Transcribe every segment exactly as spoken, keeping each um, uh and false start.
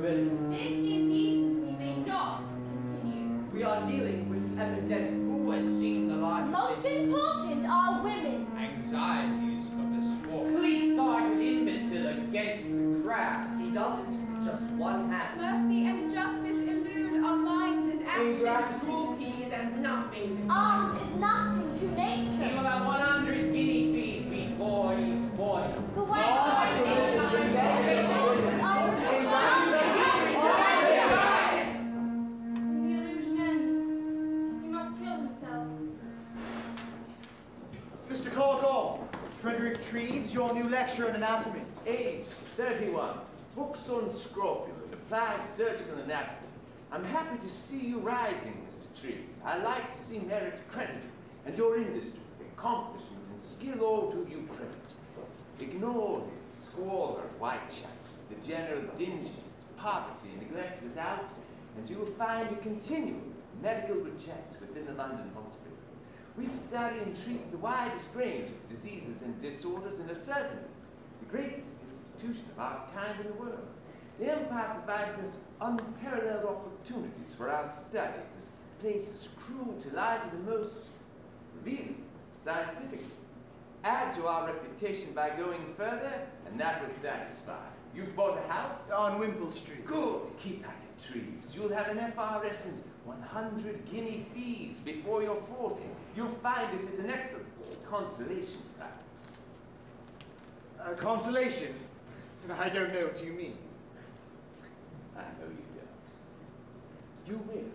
women. This indecency may not continue. We are dealing with an epidemic. Who has seen the light? Most important are women. Anxieties of the swamp. Police side with imbecile against the crowd. He doesn't, just one hand. Mercy and justice elude our minds and actions. Ingract cruelty is as nothing to Art is nothing to He will nature. have one hundred guinea fees before he's forty. The way The illusion ends. He must kill himself. Mister Colgall, Frederick Treves, your new lecturer in anatomy. Age, thirty-one. Books on scrofula, applied surgical anatomy. I'm happy to see you rising, Mister Treves. I like to see merit credited, and your industry, accomplishment, and skill all to you credit. Ignore the squalor of Whitechapel, the general dinginess, poverty, and neglect without, and you will find a continuum of medical riches within the London hospital. We study and treat the widest range of diseases and disorders, and are certainly the greatest institution of our kind in the world. The Empire provides us unparalleled opportunities for our studies. This place is cruel to life in the most revealing, scientific. Add to our reputation by going further, and that is satisfied. You've bought a house? On Wimpole Street. Good. Keep at it, Treves. You'll have an F R S and one hundred guinea fees before you're forty. You'll find it is an excellent consolation practice. Uh, consolation? I don't know what you mean. I know you don't. You will.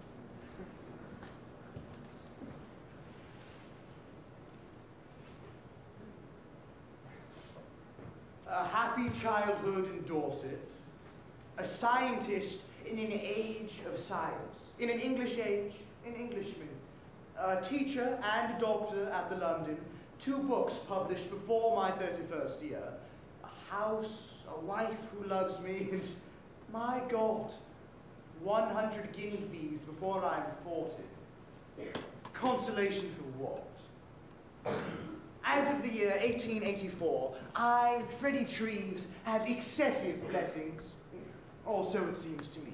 A happy childhood in Dorset. A scientist in an age of science. In an English age, an Englishman. A teacher and a doctor at the London. Two books published before my thirty-first year. A house, a wife who loves me, and, my God, one hundred guinea fees before I'm forty. Consolation for what? As of the year eighteen eighty-four, I, Freddie Treves, have excessive blessings. Or so it seems to me.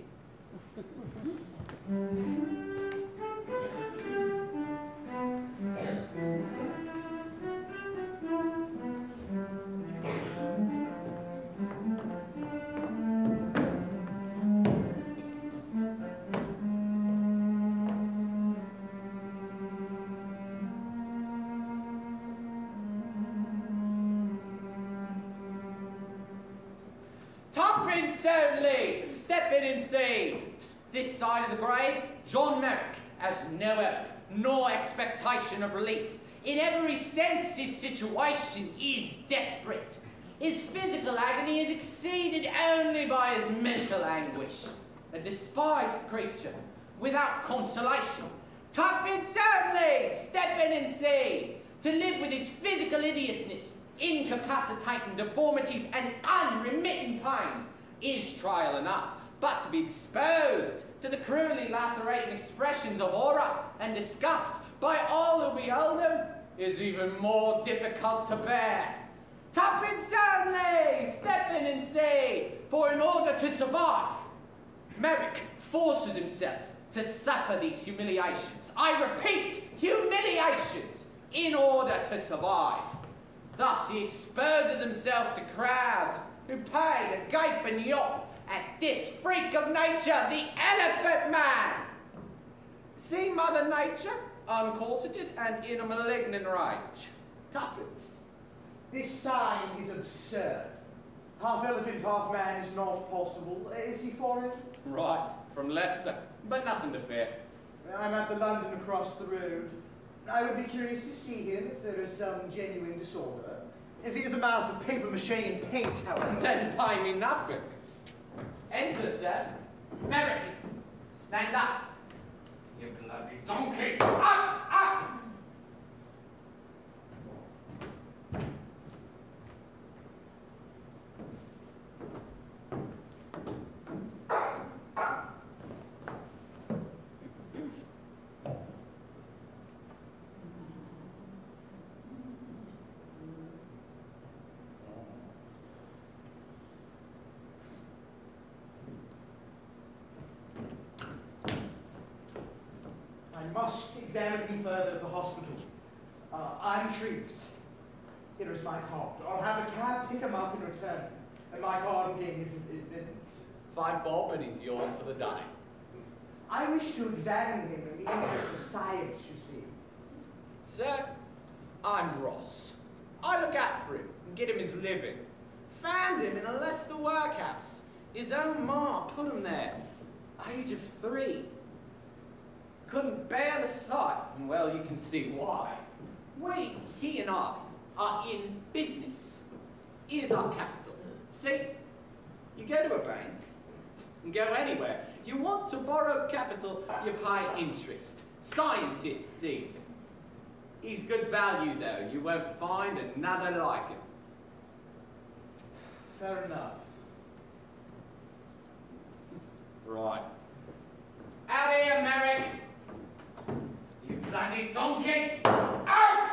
Tuppence only! Step in and see. This side of the grave, John Merrick has no hope, nor expectation of relief. In every sense, his situation is desperate. His physical agony is exceeded only by his mental anguish. A despised creature, without consolation. Tuppence only! Step in and see. To live with his physical hideousness, incapacitating deformities, and unremitting pain is trial enough, but to be exposed to the cruelly lacerating expressions of horror and disgust by all who behold them is even more difficult to bear. Tuppence only! Step in and see, for in order to survive, Merrick forces himself to suffer these humiliations. I repeat, humiliations, in order to survive. Thus he exposes himself to crowds who pay to gape and yawp at this freak of nature, the Elephant Man. See Mother Nature, uncorseted and in a malignant rage. Tuppence. This sign is absurd. Half elephant, half man is not possible. Is he foreign? Right, from Leicester, but nothing to fear. I'm at the London across the road. I would be curious to see him if there is some genuine disorder. If he is a mass of papier-mâché and paint, however. Then pay me nothing. Enter, sir. Merrick, stand up. You bloody donkey. Up, up! must examine him further at the hospital. Uh, I'm Treves. Here is my card. I'll have a cab pick him up in return, and my card will gain him admittance. Five bob and he's yours for the day. I wish to examine him in the interest of science, you see. Sir, I'm Ross. I look out for him and get him his living. Found him in a Leicester workhouse. His own ma put him there. Age of three. Couldn't bear the sight, and well, you can see why. We, he and I, are in business. Here's our capital. See, you go to a bank, and go anywhere. You want to borrow capital, you pay interest. Scientists even. He's good value, though. You won't find another like him. Fair enough. Right. Out here, Merrick! You bloody donkey! Out!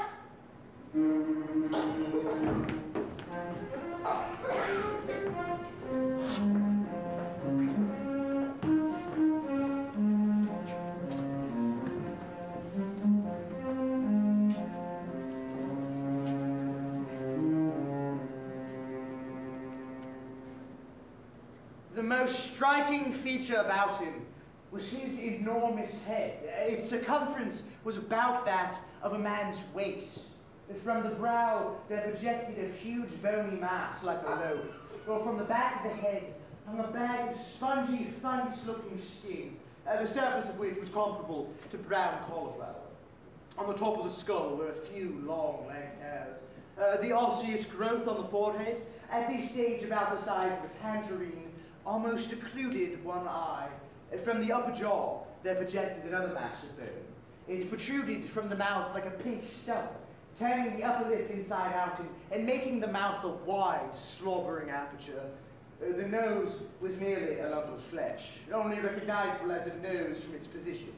The most striking feature about him was his enormous head. Its circumference was about that of a man's waist. From the brow there projected a huge bony mass like a loaf, while from the back of the head hung a bag of spongy, fungus-looking skin, uh, the surface of which was comparable to brown cauliflower. On the top of the skull were a few long, lank hairs. Uh, the osseous growth on the forehead, at this stage about the size of a tangerine, almost occluded one eye. From the upper jaw, there projected another mass of bone. It protruded from the mouth like a pink stump, turning the upper lip inside out and, and making the mouth a wide, slobbering aperture. Uh, the nose was merely a lump of flesh, only recognizable as a nose from its position.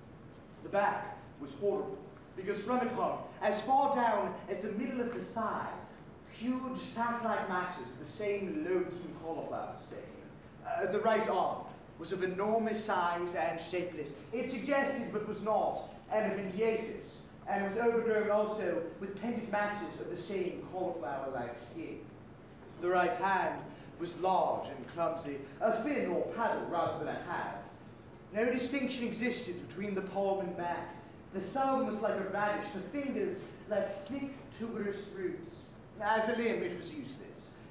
The back was horrible, because from it hung, as far down as the middle of the thigh, huge sack-like masses of the same loathsome cauliflower stain. Uh, the right arm was of enormous size and shapeless. It suggested, but was not, elephantiasis, and was overgrown also with pendant masses of the same cauliflower-like skin. The right hand was large and clumsy, a fin or paddle rather than a hand. No distinction existed between the palm and back. The thumb was like a radish, the fingers like thick tuberous roots. As a limb, it was useless.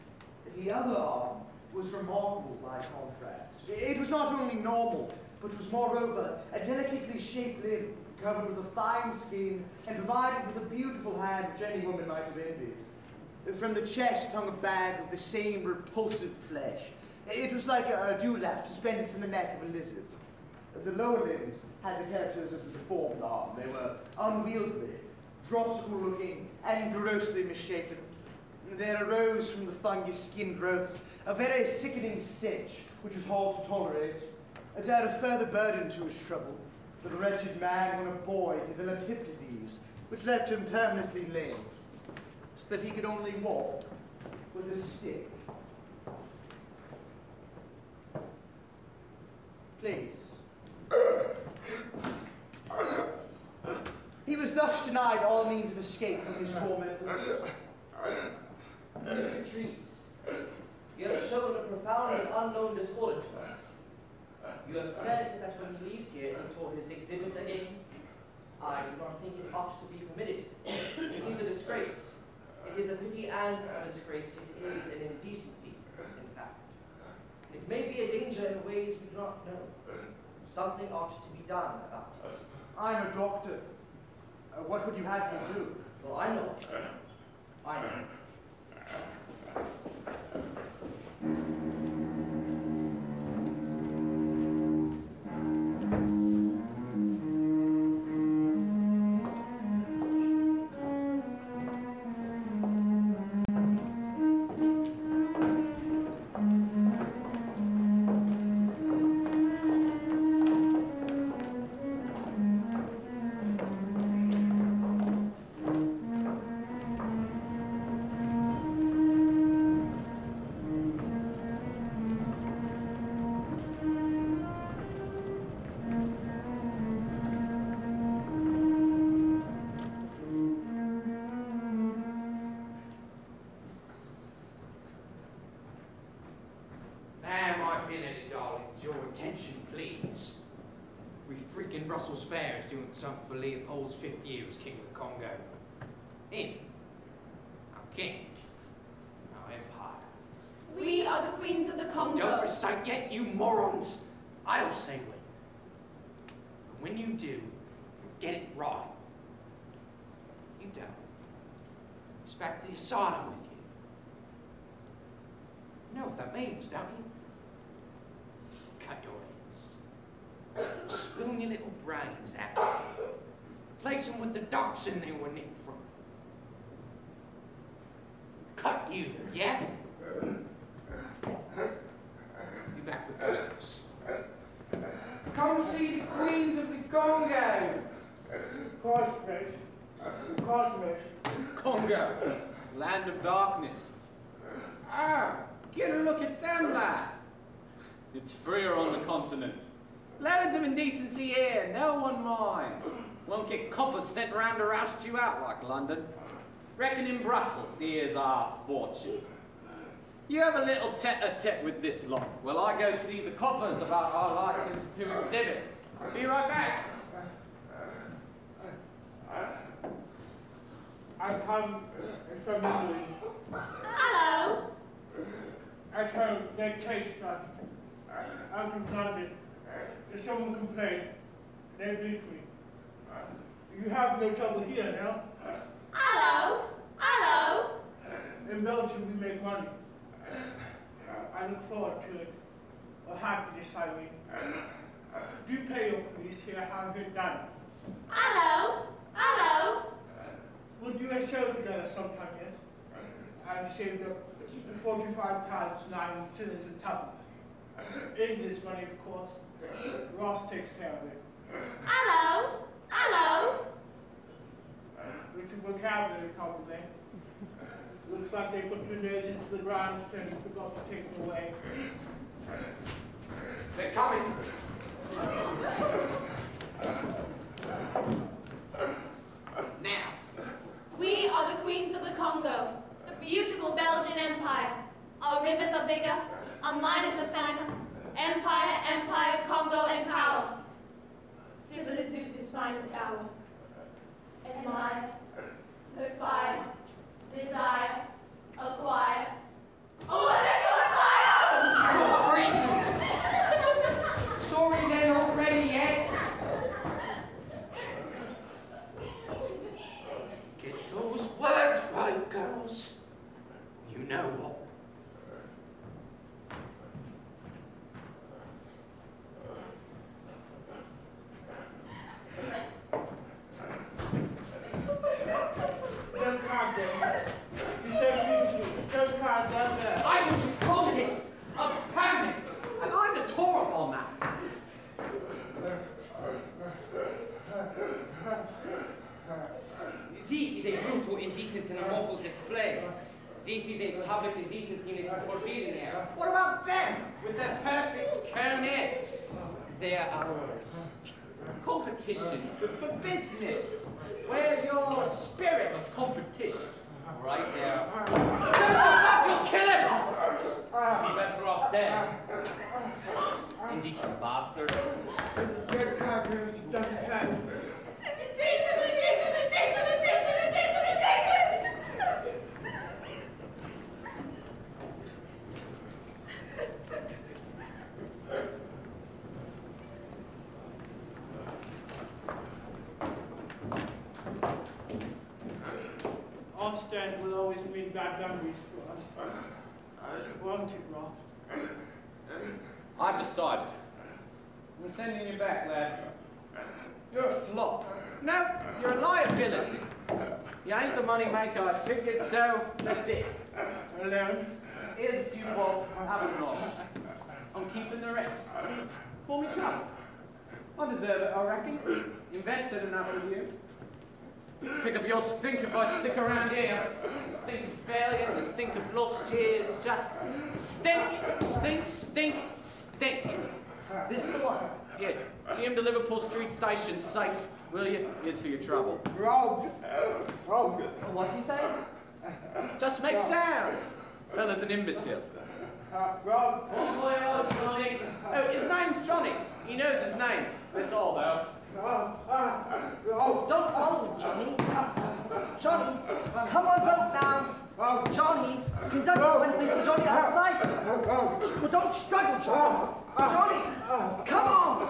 The other arm was remarkable by contrast. It was not only normal, but was moreover a delicately shaped limb covered with a fine skin and provided with a beautiful hand which any woman might have envied. From the chest hung a bag of the same repulsive flesh. It was like a, a dewlap suspended from the neck of a lizard. The lower limbs had the characters of the deformed arm. They were unwieldy, dropsical looking, and grossly misshapen. There arose from the fungus skin growths a very sickening stench, which was hard to tolerate. To add a further burden to his trouble, the wretched man, when a boy, developed hip disease, which left him permanently lame, so that he could only walk with a stick. Please. He was thus denied all means of escape from his tormentors. Mister Treves, you have shown a profound and unknown disorder to us. You have said that when he leaves here it is for his exhibit again. I do not think it ought to be permitted. It is a disgrace. It is a pity and a disgrace. It is an indecency, in fact. It may be a danger in ways we do not know. Something ought to be done about it. I'm a doctor. Uh, what would you have me do? Well, I know. I know. attention, please. We freaking Brussels Fair is doing something for Leopold's fifth year as King of the Congo. Him, our king, our empire. We are the queens of the Congo. Don't recite yet, you morons. I'll say when. And when you do, get it right. You don't. It's back to the asylum with you. You know what that means, don't you? Cut your heads. Spoon your little brains out. Place them with the ducks in they were nicked from. Cut you, yeah? Be back with customers. Come see the queens of the Congo. Cosmos. Cosmos. Congo, land of darkness. Ah, get a look at them, lad. It's freer on the continent. Loads of indecency here, no one minds. Won't get coppers sent round to roust you out like London. Reckon in Brussels, here's our fortune. You have a little tete-a-tete with this lot, while I go see the coppers about our license to exhibit. Be right back. I come from England. Hello. At home, they taste none. I'm from London. If someone complains, they beat me. You have no trouble here now. Hello. Hello. In Belgium, we make money. I look forward to it. Or happiness, I mean. Do you pay your police here? Have it done? Hello. Hello. We'll do a show together sometime, yes? I've saved up forty-five pounds, nine shillings and twopence. English money, of course. Ross takes care of it. Hello. Hello. It's a vocabulary problem, eh? Looks like they put your noses to the ground and forgot to take them away. They're coming. Now. We are the queens of the Congo, the beautiful Belgian Empire. Our rivers are bigger, our miners are finer. Empire, empire, Congo in power. Sybil is whose finest hour. Admire, aspire, desire, acquire. Oh, what did you admire? Sorry then already, eh? Get those words right, girls. You know what? No card there. You said beautiful. No card down there. I was a communist, a panic, and I'm the Torah on that. This is a brutal, indecent, and unlawful display. This is a public indecency and it is forbidden here. What about them, with their perfect cone heads? They are ours. Competition's good for business. Where's your spirit of competition? Right here. Don't do that, you'll kill him! Be better off dead. Indecent bastard. Red card doesn't have. Indecent, indecent, indecent, indecent, indecent, indecent! Ostend will always mean bad memories for us. Won't it, Ross? I've decided. I'm sending you back, lad. You're a flop. No, you're a liability. You ain't the money maker I figured, so that's it. Alone? Here's a few bob, have a nosh. I'm keeping the rest. For me trouble. I deserve it, I reckon. Invested enough with you. Pick up your stink if I stick around here. The stink of failure, the stink of lost years, just stink, stink, stink, stink. This is the one. Here, see him to Liverpool Street Station safe, will you? Here's for your trouble. Robbed. Robbed. What's he saying? Just make sounds. Fella's an imbecile. Uh, Rob. Oh, boy, oh, Johnny. Oh, his name's John. Well, don't struggle, Johnny. Johnny, come on.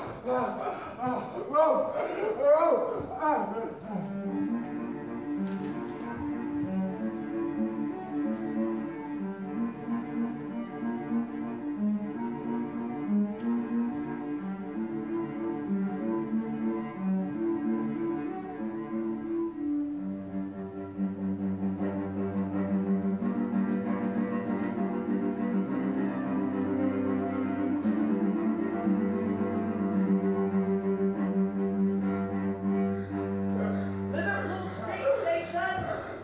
Liverpool Street Station!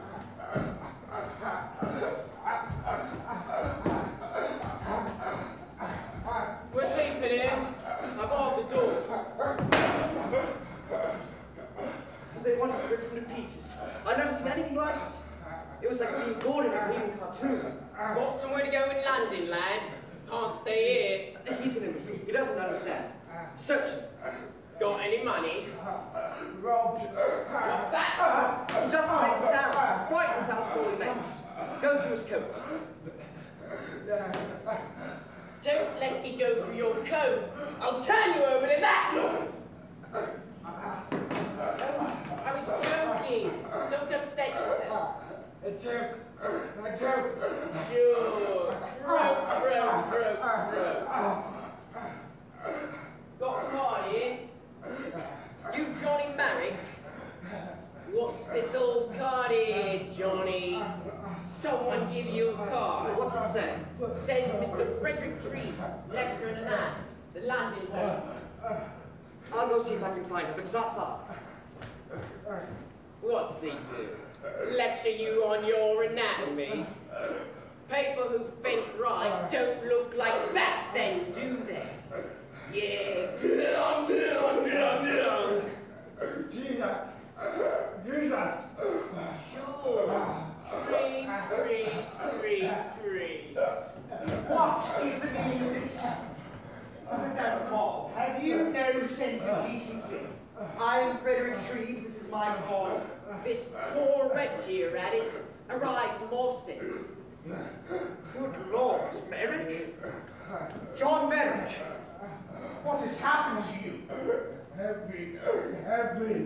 We're safe in here. I barred the door. They wanted to rip it into pieces. I've never seen anything like it. It was like being born in a green cartoon. Got somewhere to go in London, lad. Can't stay here. He's an imbecile. He doesn't understand. Search him. Got any money? Robbed. What's that? He just makes sounds. Frightens out is all he makes. Go through his coat. Don't let me go through your coat. I'll turn you over to that lot. I was joking. Don't upset yourself. A joke. A joke. Sure. Croak, croak, croak, croak. Got a card here. You Johnny Marrick? What's this old card here, Johnny? Someone give you a card. What's it say? Says Mister Frederick Trees, lecturer in an ad, the London Home. I'll go see if I can find him. It's not far. What's he do? Lecture you on your anatomy? People who think right don't look like that then, do they? Yeah, glum, glum, glum, glum. Jesus. Jesus. Sure. Trees, trees, trees, trees. What is the meaning of this? Madame Mob, have you no sense of decency? I'm Frederick Treves, this is my call. This poor wretch here at it arrived from Ostend. Good Lord, Merrick? John Merrick, what has happened to you? Help me. Help me.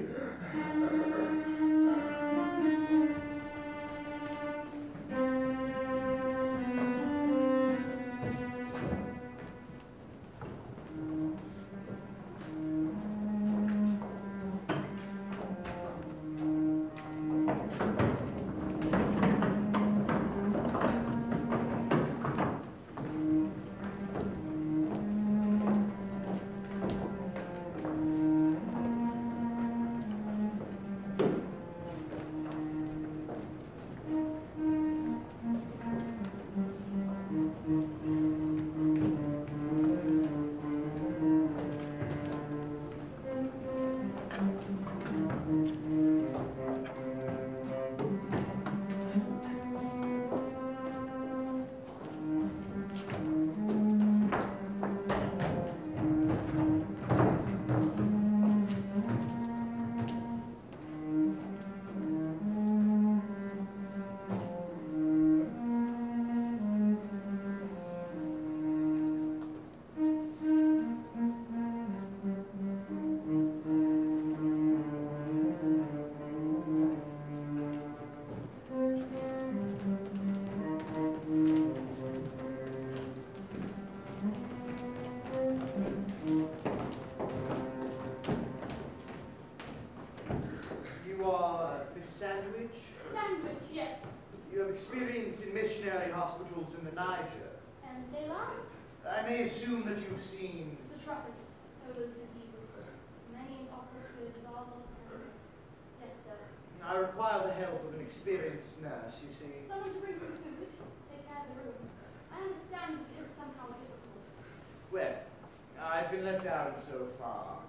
missionary hospitals in the Niger. And Ceylon? I may assume that you've seen... The tropics, those diseases. Many offers to dissolve all diseases. Yes, sir. I require the help of an experienced nurse, you see. Someone to bring me food, take care of the room. I understand it is somehow difficult. Well, I've been let down so far.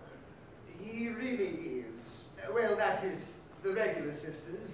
He really is. Well, that is the regular sisters.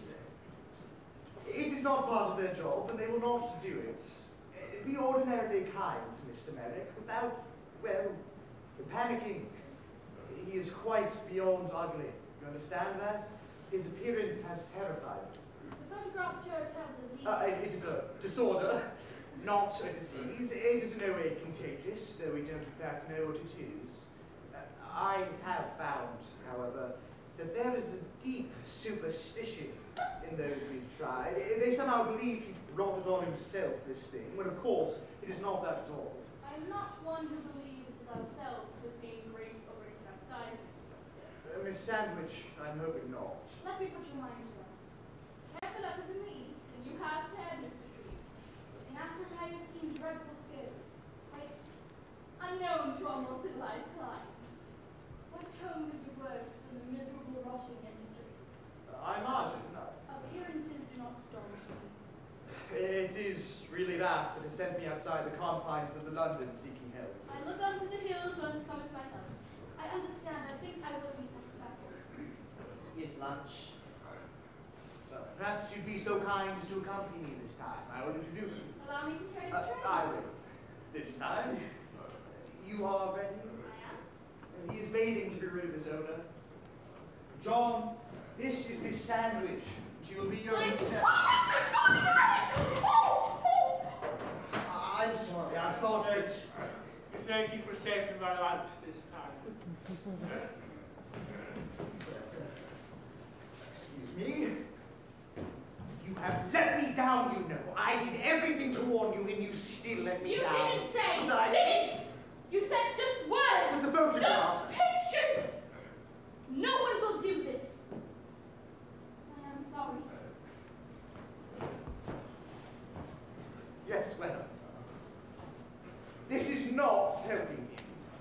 It is not part of their job, and they will not do it. Be ordinarily kind, Mister Merrick, without, well, panicking. He is quite beyond ugly. You understand that? His appearance has terrified me. The photographs show a terrible disease. Uh, it is a disorder. not a disease. It is in no way contagious, though we don't in fact know what it is. Uh, I have found, however, that there is a deep superstition in those we've tried. They somehow believe he brought it on himself, this thing, when of course it is not that at all. I am not one who believes it is ourselves who have gained grace over it outside, sir. Uh, Miss Sandwich, I'm hoping not. Let me put your mind to rest. Careful up is in the east, and you have fled, Mister Trees. In Africa I have seen dreadful scales, quite unknown to our more civilized climes. What home could be worse than the miserable rotting industry? Uh, I imagine. Appearances do not astonish me. It is really that that has sent me outside the confines of the London seeking help. I look unto the hills whence cometh my help. I understand. I think I will be satisfactory. Here's lunch. Well, perhaps you'd be so kind as to accompany me this time. I will introduce you. Allow me to carry the Uh, tray. I will. This time. You are ready? I am. And he is waiting to be rid of his owner. John, this is Miss Sandwich. She will be your I- lieutenant. I'm sorry, I thought that... Thank you for saving my life this time. Excuse me? You have let me down, you know. I did everything to warn you, and you still let me You down. didn't say, But I didn't! You said just words! With the photograph. Just pictures! No one will do this. I am sorry. Yes, well. This is not helping me.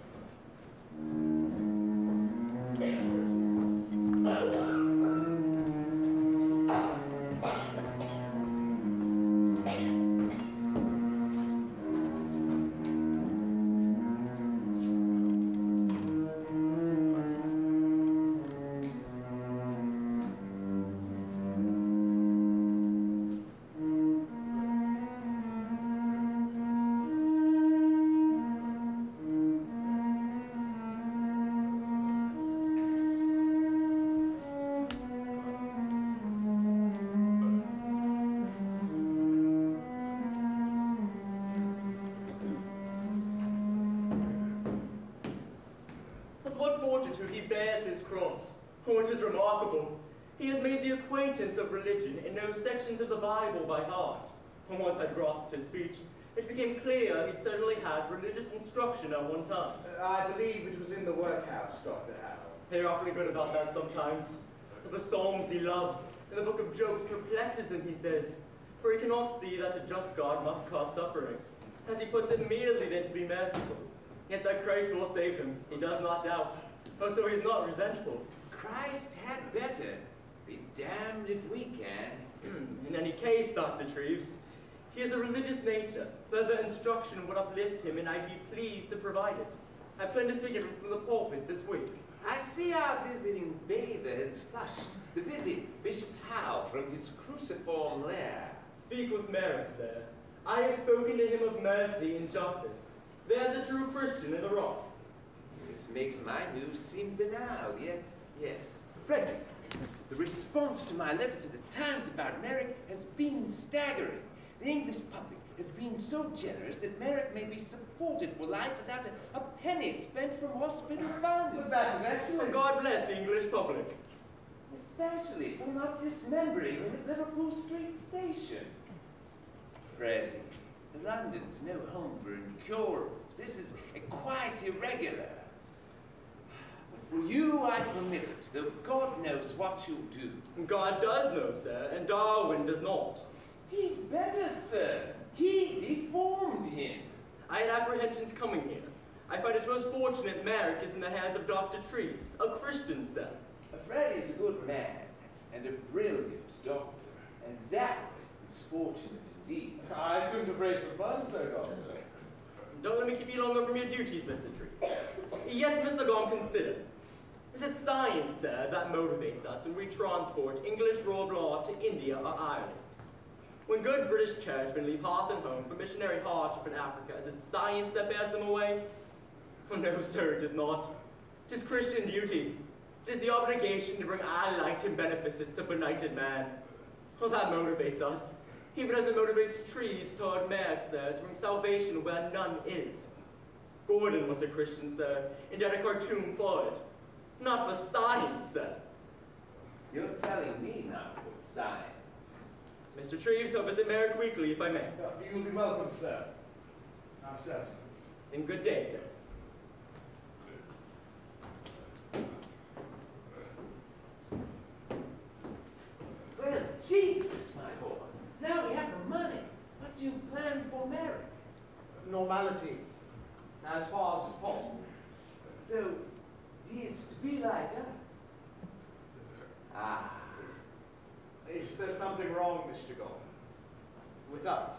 With what fortitude he bears his cross, which is remarkable. He has made the acquaintance of religion and knows sections of the Bible by heart. And once I'd grasped his speech, it became clear he'd certainly had religious instruction at one time. Uh, I believe it was in the workhouse, Doctor Howe. They're awfully good about that sometimes. The Psalms he loves, and the book of Job perplexes him, he says, for he cannot see that a just God must cause suffering. As he puts it, merely then to be merciful. Yet that Christ will save him, he does not doubt. Oh, so he's not resentful. Christ had better. Be damned if we can. In any case, Doctor Treves, he has a religious nature. Further instruction would uplift him, and I'd be pleased to provide it. I plan to speak of him from the pulpit this week. I see our visiting bather has flushed the busy Bishop Howe from his cruciform lair. Speak with Merrick, sir. I have spoken to him of mercy and justice. There's a true Christian in the rock. This makes my news seem banal, yet, yes. Frederick, the response to my letter to the Times about Merrick has been staggering. The English public has been so generous that Merrick may be supported for life without a, a penny spent from hospital funds. But that is excellent. God bless the English public. Especially for not dismembering him at Liverpool Street Station. Freddie, London's no home for incurables. This is quite irregular. But for you, I permit it, though God knows what you'll do. God does know, sir, and Darwin does not. He'd better, sir. He deformed him. I had apprehensions coming here. I find it most fortunate Merrick is in the hands of Doctor Treves, a Christian, sir. Freddie's a good man and a brilliant doctor, and that is fortunate indeed. I couldn't have raised the funds, though, Doctor. Don't let me keep you longer from your duties, Mister Treves. Yet, Mister Gaume, consider. Is it science, sir, that motivates us when we transport English rule of law to India or Ireland? When good British churchmen leave hearth and home for missionary hardship in Africa, is it science that bears them away? Oh no, sir, it is not. It is Christian duty. It is the obligation to bring our light and benefices to benighted man. Oh, that motivates us. even as it motivates Treves toward Merrick, sir, to bring salvation where none is. Gordon was a Christian, sir, and yet a cartoon for it. Not for science, sir. You're telling me not for science. Mister Treves, I'll visit Merrick weekly, if I may. You will be welcome, sir. I'm certain. And good day, sirs. Well, Jesus, my boy. Now we have the money. What do you plan for Merrick? Normality, as far as is possible. So, he is to be like us. Ah. Is there something wrong, Mister Gordon, with us?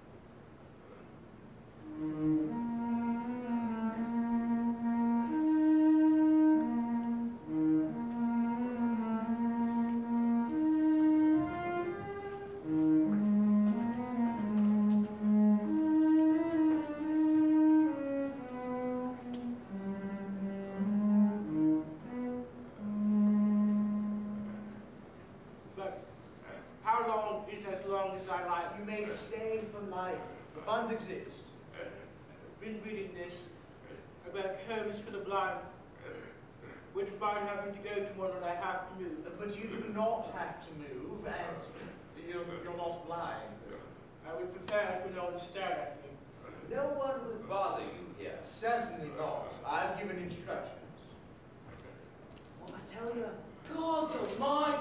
But how long is as long as I like? You may stay for life. The funds exist. I've been reading this about homes for the blind, which might happen to go to one that I have to move. But you do not have to move, and you're, you're not blind. I would prefer if no one stared at me. No one will bother you here. Certainly not. I've given instructions. Well, I tell you, God almighty!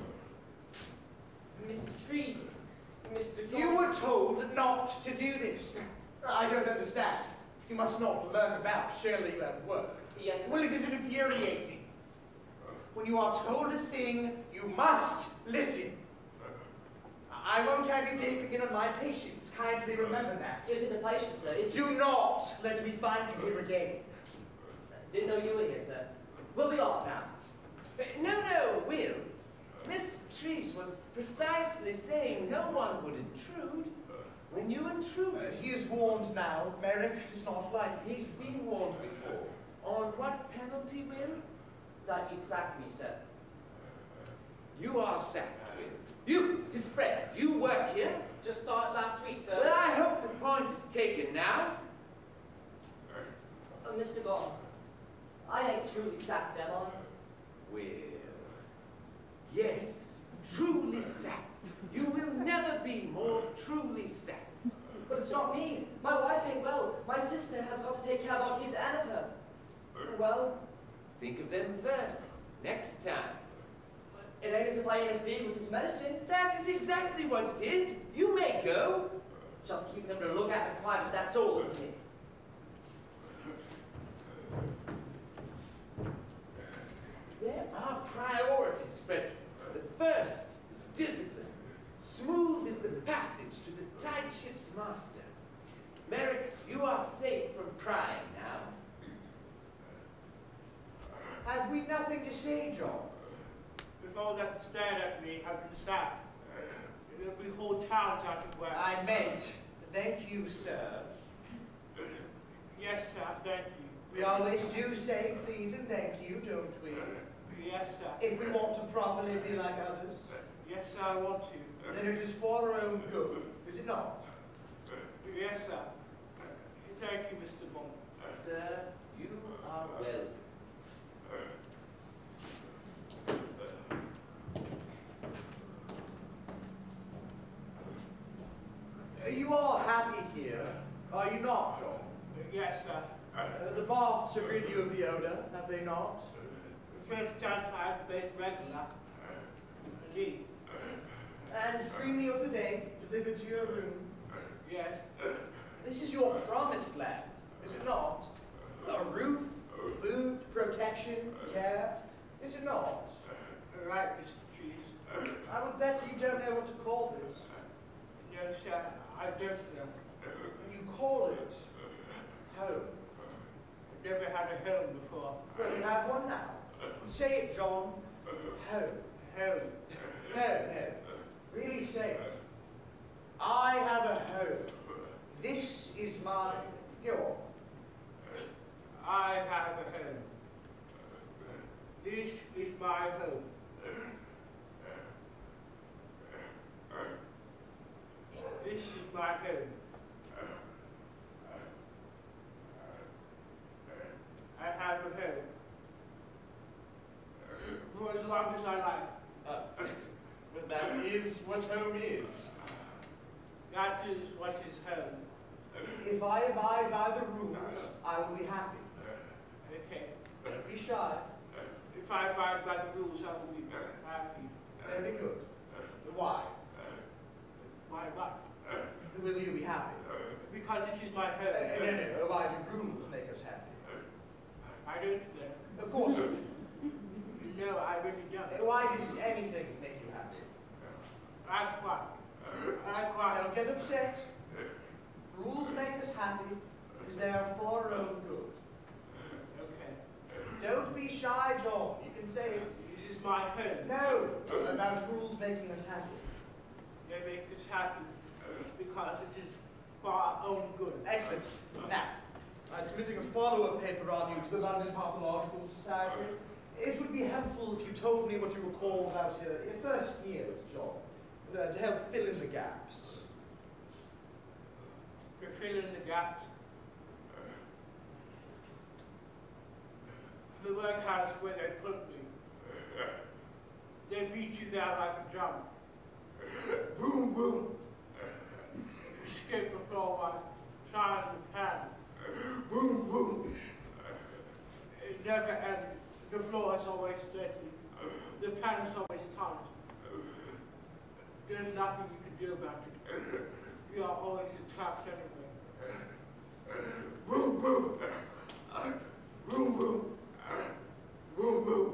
Mister Treves, Mister You were told not to do this. I don't understand. You must not lurk about. Surely you have work. Yes, sir. Well, it is infuriating. When you are told a thing, you must listen. I won't have you gaping in on my patience. Kindly remember that. Is it a patient, sir? Is Do not let me find you here again. Didn't know you were here, sir. We'll be off now. Uh, No, no, Will. Mister Treves was precisely saying no one would intrude when you intrude. Uh, he is warned now. Merrick does not like it. He's been warned before. On what penalty, Will? That you'd sack me, sir. You are sacked, Will. You, his friend, you work here? Just started last week, sir. Well, I hope the point is taken now. Uh, Mister Gordon, I ain't truly sacked them, are I? Will. Yes, truly sacked. You will never be more truly sacked. But it's not me. My wife ain't well. My sister has got to take care of our kids and of her. Well, Think of them first. Next time. it ain't as if I interfered with his medicine. That is exactly what it is. You may go. Just keeping him to look at and climb, but that's all, isn't it? There are priorities, Frederick. The first is discipline. Smooth is the passage to the tight ship's master. Merrick, you are safe from prying now. Have we nothing to say, John? If all that stared at me had been sacked, there'd be whole towns out of work. I meant, thank you, sir. Yes, sir, thank you. We always do say please and thank you, don't we? Yes, sir. If we want to properly be like others, Yes, sir, I want to. then it is for our own good, is it not? Yes, sir. Thank you, Mister Bond. Sir, you are welcome. You are happy here, are you not, John? Yes, sir. Uh, the baths have rid you of the odor, have they not? The first chance I had to base regular. Indeed. And three meals a day delivered to your room. Yes. This is your promised land, is it not? A roof, food, protection, care, is it not? Right, Mister Trees. I would bet you don't know what to call this. No, sir, I don't know. You call it home. I've never had a home before. Well, you have one now. Say it, John. Home. Home. No, no. Really say it. I have a home. This is mine. Go on. I have a home. This is my home. my home. I have a home. For as long as I like. Uh, but that is what home is. That is what is home. If I abide by the rules, I will be happy. Okay. Don't be shy. If I abide by the rules, I will be happy. Very good. Why? Why what? Will you be happy? Because it is my Uh, home. no, no, no. Why do rules make us happy? I don't know. Of course. No, I really don't. Uh, Why does anything make you happy? Like what? Like what? Don't get upset. Rules make us happy because they are for our own good. Okay. Don't be shy, John. You can say it. This is my home. No, about rules making us happy. They make us happy because it is for our own good. Excellent. Now, I'm submitting a follow-up paper on you to the London Pathological Society. It would be helpful if you told me what you recall about your, your first years, John, uh, to help fill in the gaps. To fill in the gaps. The workhouse where they put me. They beat you there like a drum. Boom, boom. Escape the floor while trying to pan. Boom, boom. It never ends. The floor is always dirty. The pan is always tight. There's nothing you can do about it. You are always trapped anyway. Boom, boom. Boom, boom. Boom, boom.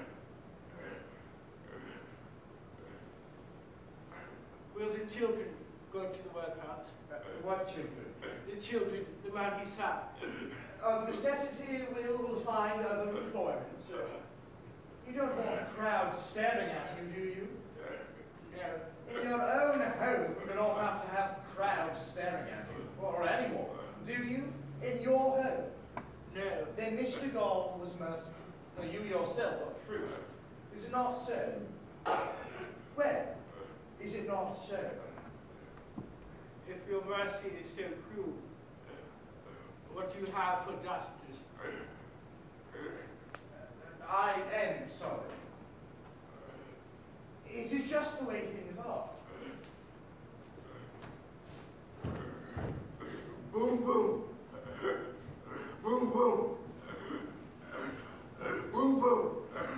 Will the children go to the workhouse? Uh, what children? The children, the man he sat. Of necessity, Will will find other employment. Uh, you don't want a crowd staring at you, do you? No. In your own home, you do not have to have crowds staring at you, or anyone, do you? In your home? No. Then Mister Gall was merciful. No, you yourself are true. Is it not so? Well, is it not so? If your mercy is so cruel, what you have for justice. I am sorry. It is just the way things are. Boom, boom. Boom, boom. Boom, boom.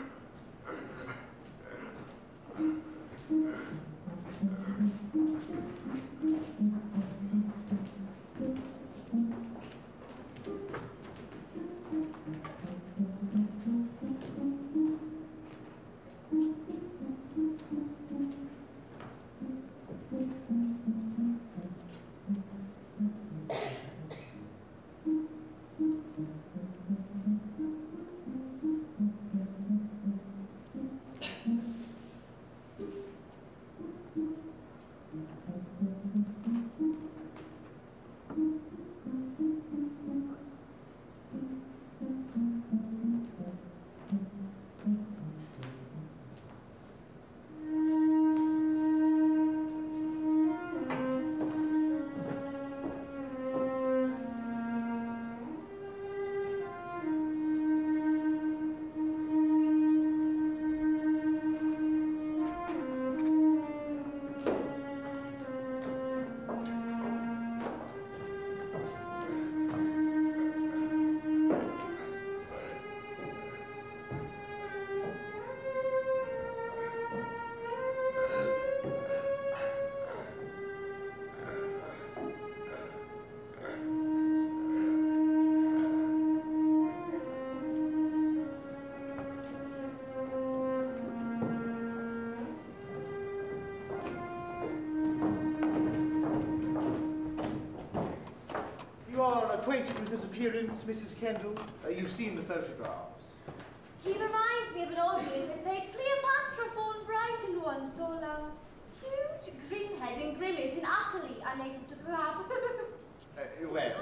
Acquainted with his appearance, Missus Kendall? Uh, you've seen the photographs. He reminds me of an audience I played Cleopatra for in Brighton once, all uh, huge, green head and grimace and utterly unable to grab. uh, well,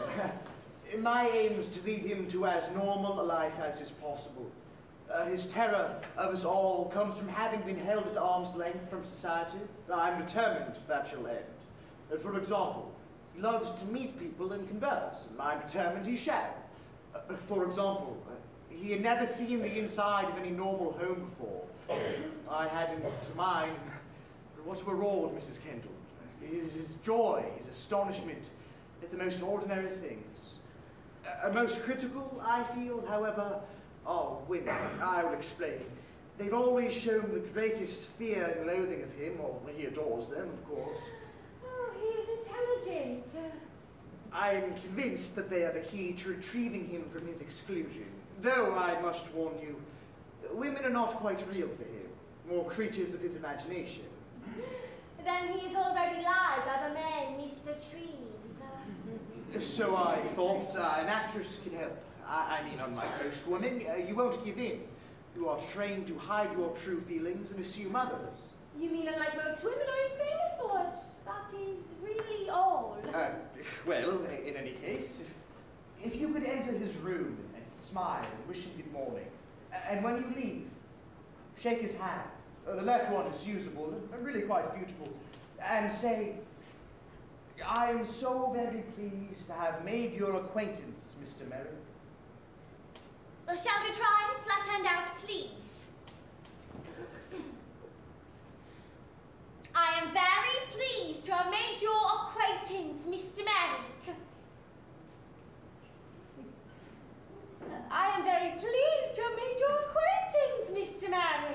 my aim is to lead him to as normal a life as is possible. Uh, his terror of us all comes from having been held at arm's length from society. I'm determined that shall end. Uh, for example, He loves to meet people and converse, and I'm determined he shall. Uh, for example, uh, he had never seen the inside of any normal home before. I had him to mine. What a reward, Missus Kendall. His, his joy, his astonishment at the most ordinary things. Uh, most critical, I feel, however, are women. I will explain. They've always shown the greatest fear and loathing of him, or he adores them, of course. Oh, he is intelligent. I am convinced that they are the key to retrieving him from his exclusion. Though I must warn you, women are not quite real to him, more creatures of his imagination. Then he is already like other men, Mister Treves. So I thought uh, an actress could help. I, I mean, unlike most women, uh, you won't give in. You are trained to hide your true feelings and assume others. You mean unlike most women, I'm famous for it. That is really all. Uh, well, in any case, if, if you could enter his room and smile and wish him good morning, and when you leave, shake his hand. Uh, the left one is usable and really quite beautiful, and say, I am so very pleased to have made your acquaintance, Mister Merrick. Uh, shall we try it? Left hand out, please. I am very pleased to have made your acquaintance, Mister Merrick. I am very pleased to have made your acquaintance, Mister Merrick.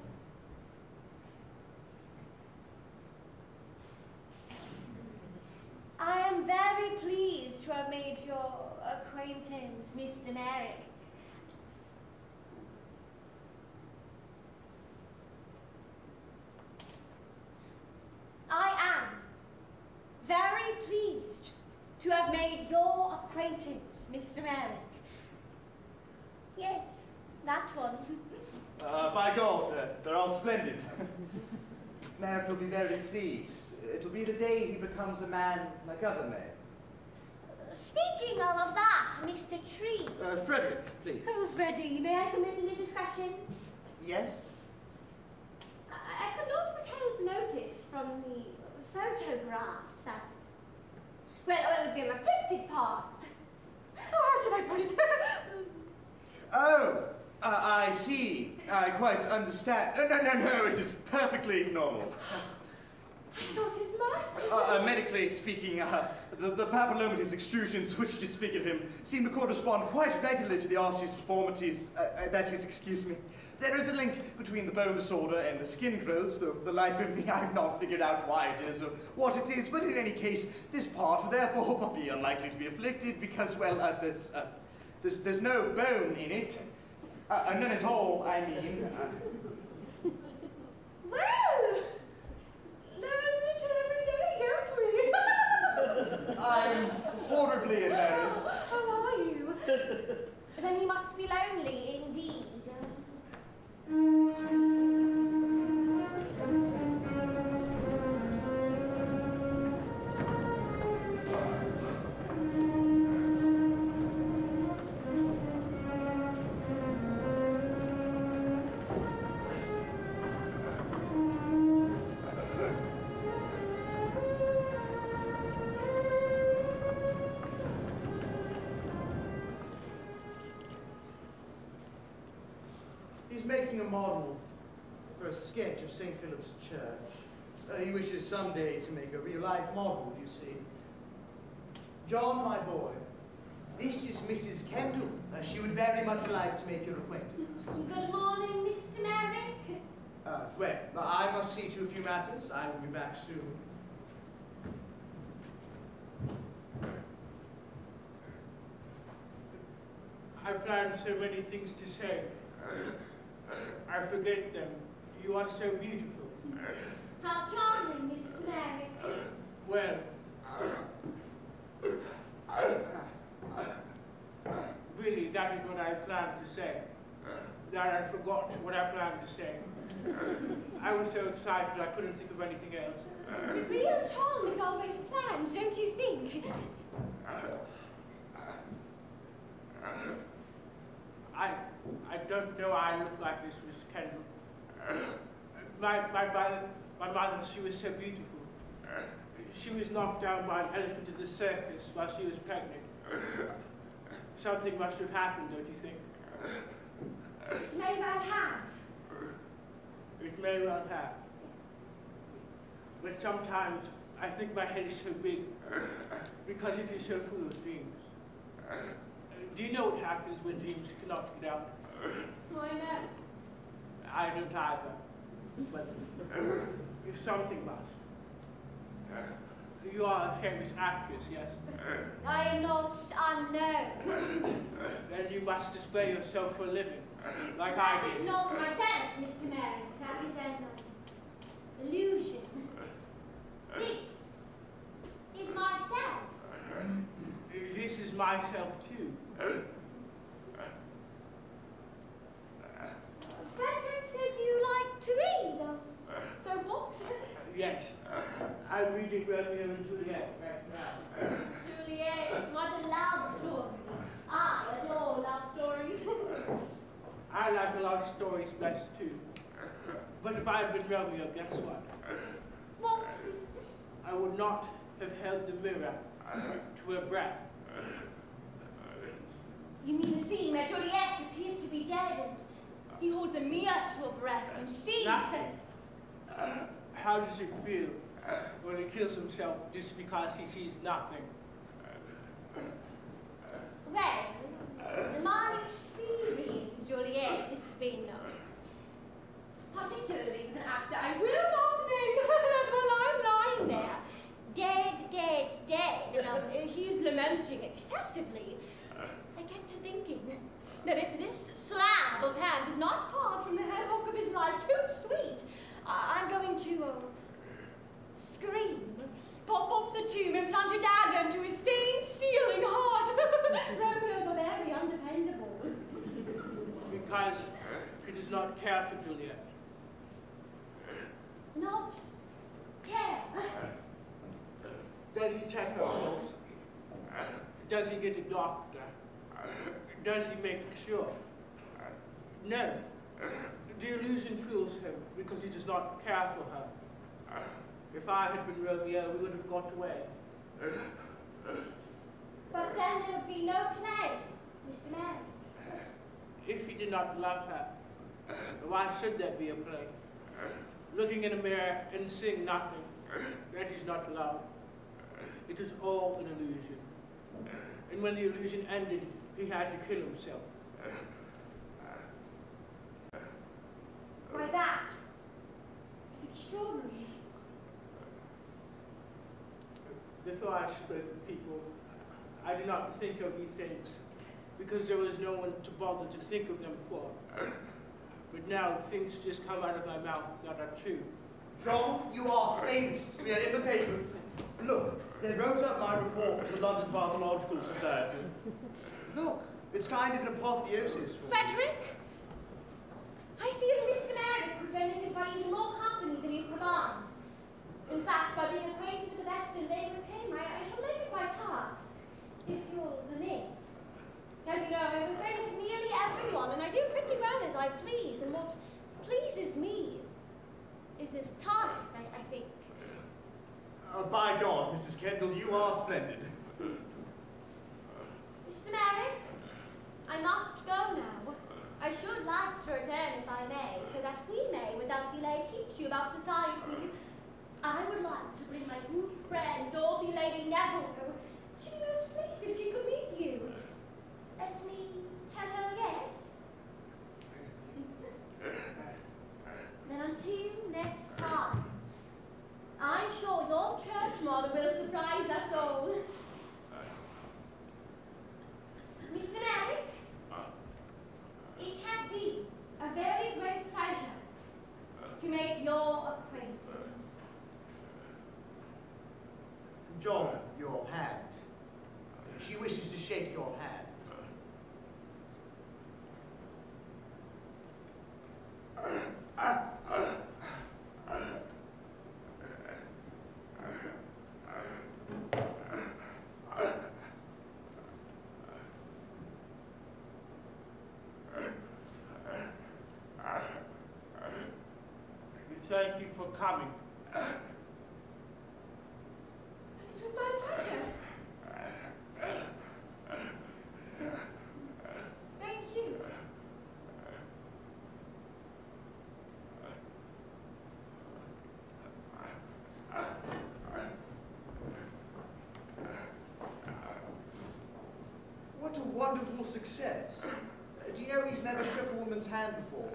I am very pleased to have made your acquaintance, Mister Merrick. I am very pleased to have made your acquaintance, Mister Merrick. Yes, that one. Uh, by God, uh, they're all splendid. Merrick will be very pleased. It'll be the day he becomes a man like other men. Speaking of, of that, Mister Tree. Uh, Frederick, please. Oh, Freddie, may I commit an indiscretion? Yes? I, I could not but help notice from the photographs that, well, well, the afflicted parts. Oh, how should I put it? Oh, uh, I see. I quite understand. No, no, no, no, it is perfectly normal. I thought as much. Uh, uh, medically speaking, uh, the, the papillomatous extrusions which disfigure him seem to correspond quite regularly to the osseous deformities, uh, uh, that is, excuse me. There is a link between the bone disorder and the skin growths, though for the life of me I've not figured out why it is or what it is, but in any case, this part will therefore be unlikely to be afflicted because, well, uh, there's, uh, there's, there's no bone in it. Uh, none at all, I mean. Uh, Well! Learn little every day, don't we? I'm horribly embarrassed. How are you? Then he must be lonely indeed. He's making a model for a sketch of Saint Philip's Church. Uh, he wishes someday to make a real-life model, you see. John, my boy, this is Missus Kendall. Uh, she would very much like to make your acquaintance. Good morning, Mister Merrick. Uh, well, I must see to a few matters. I will be back soon. I plan so many things to say. I forget them. You are so beautiful. How charming, Mister Merrick. Well, really, that is what I planned to say. That I forgot what I planned to say. I was so excited I couldn't think of anything else. The real charm is always planned, don't you think? I, I don't know I look like this, Mister Kendall. My, my mother, my mother, she was so beautiful. She was knocked down by an elephant in the circus while she was pregnant. Something must have happened, don't you think? It may well have. It may well have. But sometimes I think my head is so big because it is so full of dreams. Uh, do you know what happens when dreams cannot get out? Why not? I don't either. But if something must. You are a famous actress, yes? I am not unknown. Then you must display yourself for a living, like I That did. is not myself, Mister Merrick. That is an illusion. This is myself. This is myself too. Frederick says you like to read. So what? Yes. I'm reading Romeo and Juliet right now. Juliet, what a love story. I adore love stories. I like love stories best too. But if I had been Romeo, guess what? What? I would not have held the mirror to her breath. You mean the scene where Juliet appears to be dead and he holds a mirror to her breath and sees Nothing. that. How does it feel when he kills himself just because he sees nothing? Well, in my experience, Juliet has been, particularly with an actor I will not name, that while I'm lying there, dead, dead, dead, and um, he's lamenting excessively, I kept thinking that if this slab of hand does not part from the hemlock of his life too sweet, uh, I'm going to uh, scream, pop off the tomb and plunge a dagger into his sane-stealing heart. Romeos are very undependable. Because he does not care for Juliet. Not care. Does he check her pulse? Does he get a doctor? Does he make sure? No. The illusion fools him because he does not care for her. If I had been Romeo, we would have got away. But then there would be no play, Mister Merrick. If he did not love her, why should there be a play? Looking in a mirror and seeing nothing, that is not love. It is all an illusion. And when the illusion ended, he had to kill himself. Why, that is extraordinary. Before I spoke to people, I did not think of these things because there was no one to bother to think of them for. But now things just come out of my mouth that are true. John, you are famous. Yeah, in the papers. Look, they wrote up my report for the London Pathological Society. Look, it's kind of an apotheosis. For Frederick, I fear Mister Merrick could benefit by even more company than you provide. In fact, by being acquainted with the best and later of him, I, I shall make it my task, if you'll permit. As you know, I'm a friend of nearly everyone, and I do pretty well as I please, and what pleases me is this task, I, I think. Uh, by God, Missus Kendall, you are splendid. Mister Merrick, I must go now. I should like to return, if I may, so that we may, without delay, teach you about society. I would like to bring my good friend, Dorothy Lady Neville. She'd be most pleased if she could meet you. Let me tell her yes. Then until next time, I'm sure your church model will surprise us all. Mister Merrick, it has been a very great pleasure to make your acquaintance. John, your hand. She wishes to shake your hand. Thank you for coming. success. Uh, do you know he's never shook a woman's hand before?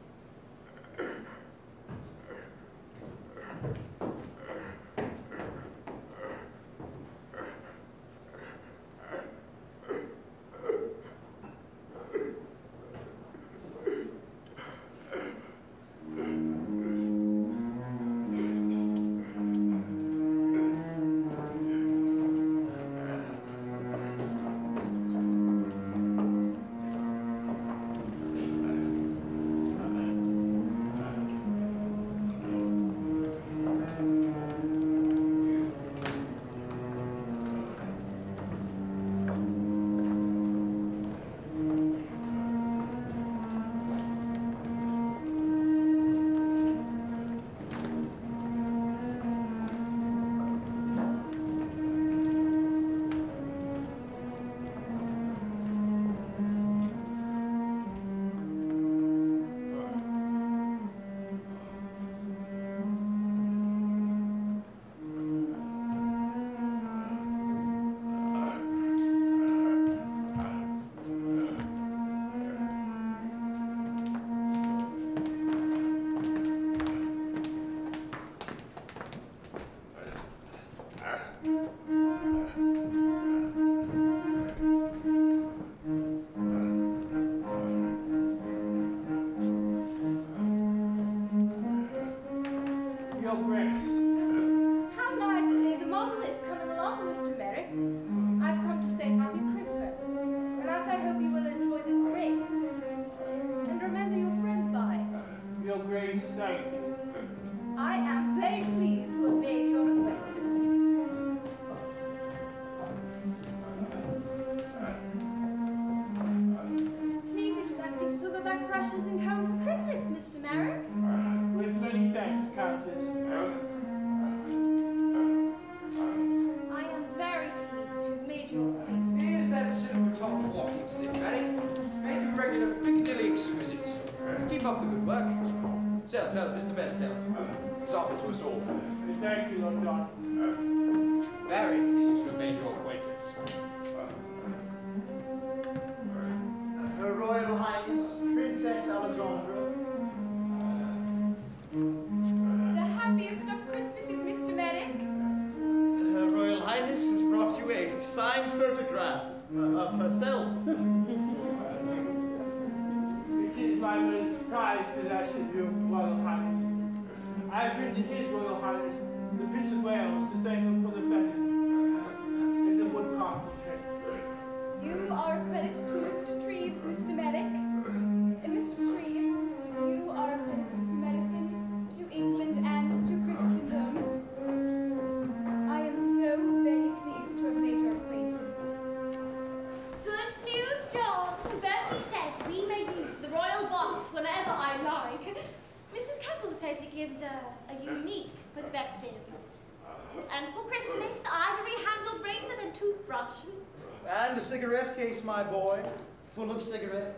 And a cigarette case, my boy, full of cigarettes.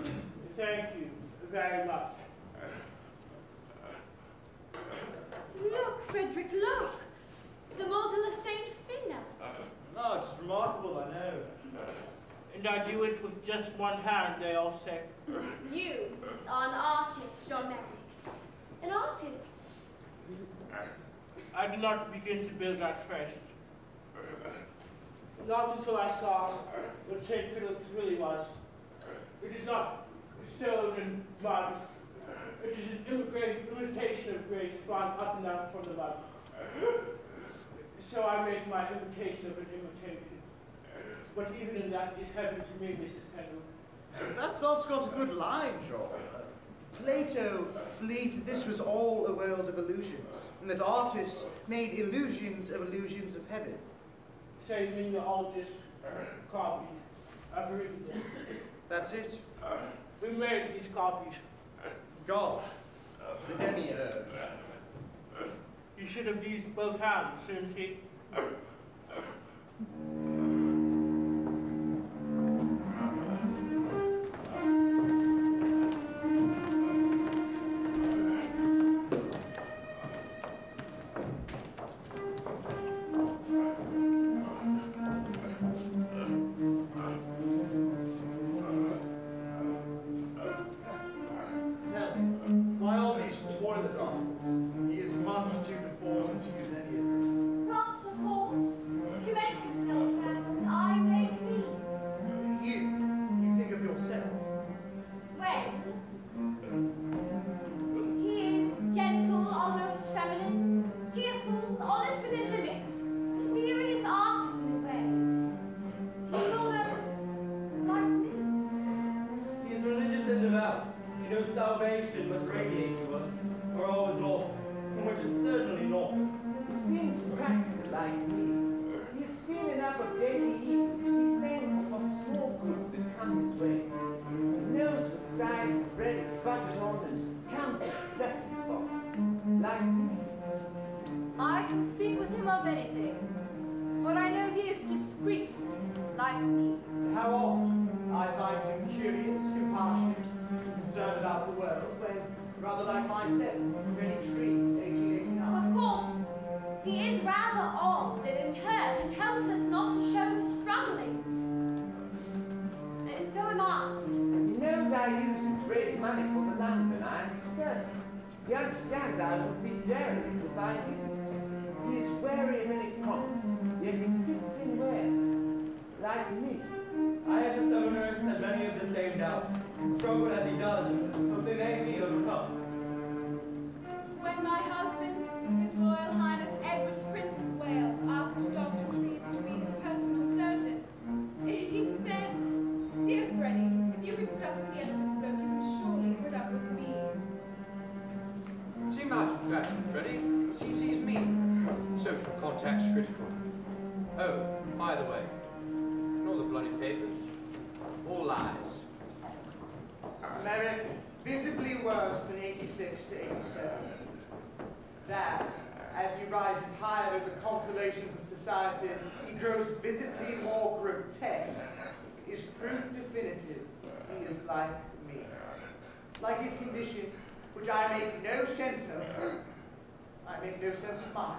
Thank you very much. Look, Frederick, look! The model of Saint Phineas. No, it's remarkable, I know. And I do it with just one hand, they all say. You are an artist, John Merrick. An artist. I did not begin to build at first. Not until I saw what Saint Philip really was. It is not stone and mud. It is an immigra- imitation of grace brought up and down from the mud. So I make my imitation of an imitation. But even in that is heaven to me, Missus Kendall. That thought's got a good line, John. Plato believed that this was all a world of illusions, and that artists made illusions of illusions of heaven. So you mean you're all just copies of original? That's it. We made these copies. God, the demiurge. You should have used both hands, shouldn't he? You know salvation must radiate to us, or all is lost, which it's certainly not. He seems practical like me. He has seen enough of daily evil to be thankful for the small goods that come his way. He knows what side his bread is buttered on and counts its blessings for it, like me. I can speak with him of anything, for I know he is discreet, like me. How odd. I find him curious, compassionate, concerned about the world, when, rather like myself, Freddie Treves, eighteen eighty-nine. Of course, he is rather odd and hurt and helpless not to show the struggling. And so am I. He knows I use it to raise money for the London, I am certain. He understands I would be derelict if I didn't. He is wary of any promise, yet he fits in well, like me. I, as a summoner, had many of the same doubts, struggled as he does, but they may be overcome. When my husband, His Royal Highness Edward, Prince of Wales, asked Doctor Treves to be his personal surgeon, he said, "Dear Freddie, if you can put up with the elephant bloke, you can surely put up with me." Seem out of fashion, Freddie. C C's me. Social contact's critical. Oh, by the way, all the bloody papers, all lies. Merrick, visibly worse than eighty-six to eighty-seven. That, as he rises higher in the constellations of society, he grows visibly more grotesque, is proof definitive he is like me. Like his condition, which I make no sense of, I make no sense of mine.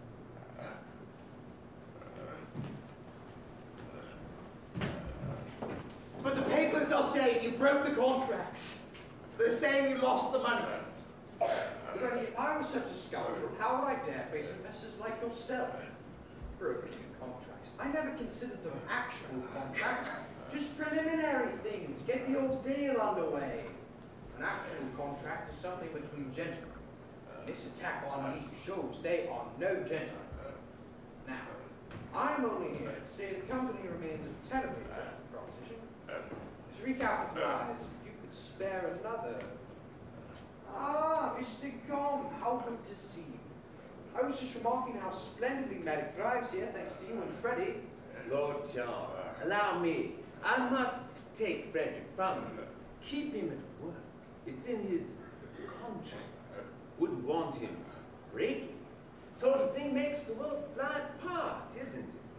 But the papers are saying you broke the contracts. They're saying you lost the money. Freddie, if I was such a scoundrel, how would I dare face investors like yourself? Broken contracts. I never considered them actual contracts, just preliminary things. Get the old deal underway. An actual contract is something between gentlemen. This attack on me shows they are no gentlemen. Now, I'm only here to say the company remains a terribly attractive proposition. To recapitalize, if you could spare another. Ah, Mister Gom, how good to see you. I was just remarking how splendidly Merrick thrives here, thanks to you and Freddie. Lord John, allow me. I must take Frederick from him. Keep him at work. It's in his contract. Wouldn't want him breaking. Sort of thing makes the world fly apart, isn't it?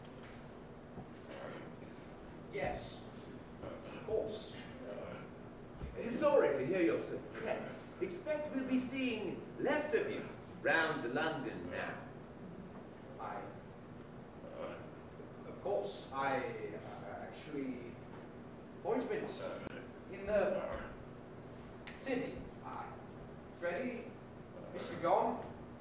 Yes, of course. Sorry to hear you're suppressed. Expect we'll be seeing less of you round the London now. I, of course, I uh, actually appointment in the city. Uh, Freddie, Mister Gone.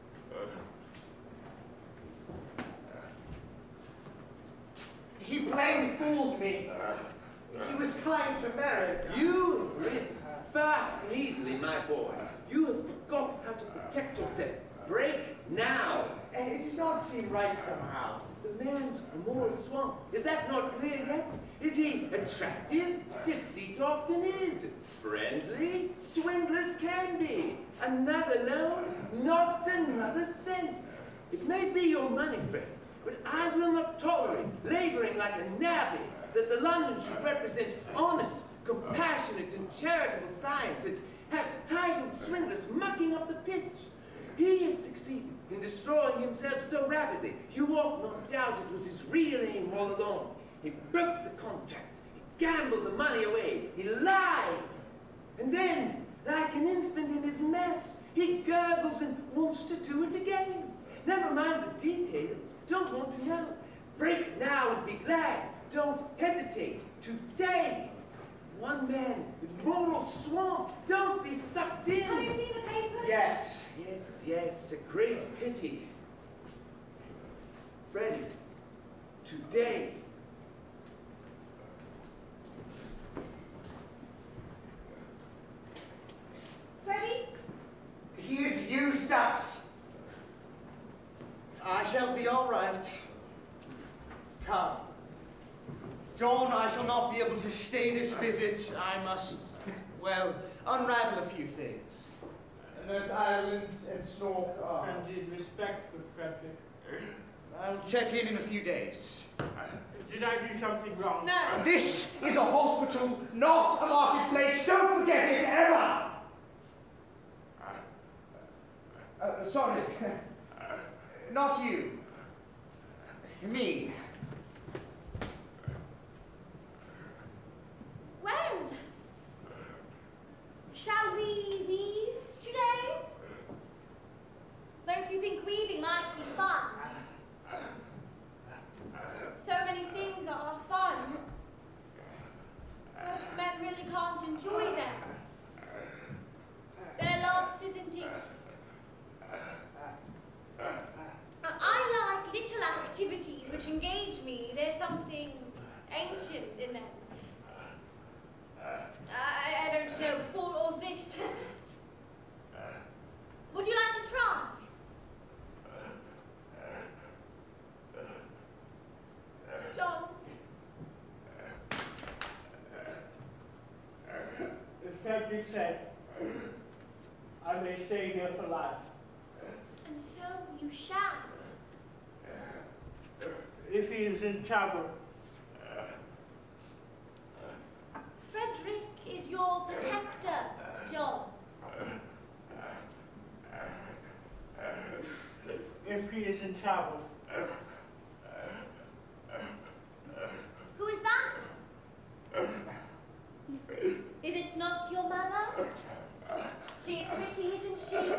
He plain fooled me. He was kind to Merrick. You have risen fast and easily, my boy. You have forgotten how to protect yourself. Break now. It does not seem right somehow. The man's a moral swamp. Is that not clear yet? Is he attractive? Deceit often is. Friendly? Swindlers can be. Another loan? Not another cent. It may be your money, friend, but I will not tolerate laboring like a navvy that the London should represent honest, compassionate, and charitable science and have titled swindlers mucking up the pitch. He has succeeded in destroying himself so rapidly, you ought not doubt it was his real aim all along. He broke the contracts, he gambled the money away, he lied. And then, like an infant in his mess, he gurgles and wants to do it again. Never mind the details, don't want to know. Break now and be glad, don't hesitate. Today, one man with moral swamp, don't be sucked in. Have you seen the papers? Yes. Yes, yes, a great pity. Freddie, today. Freddie? He has used us. I shall be all right. Come. Dawn, I shall not be able to stay this visit. I must well, unravel a few things. And those islands and Snork are... And respect for Frederick. I'll check in in a few days. Did I do something wrong? No. This is a hospital, not a marketplace. Don't forget it, ever! Uh, sorry. Not you. Me. Well, shall we weave today? Don't you think weaving might be fun? So many things are fun. Most men really can't enjoy them. Their loss, isn't it? I like little activities which engage me. There's something ancient in them. I, I don't know, before all this. Would you like to try? John? As Frederick said, I may stay here for life. And so you shall. If he is in trouble. Frederick is your protector, John. If he is in trouble. Who is that? Is it not your mother? She is pretty, isn't she?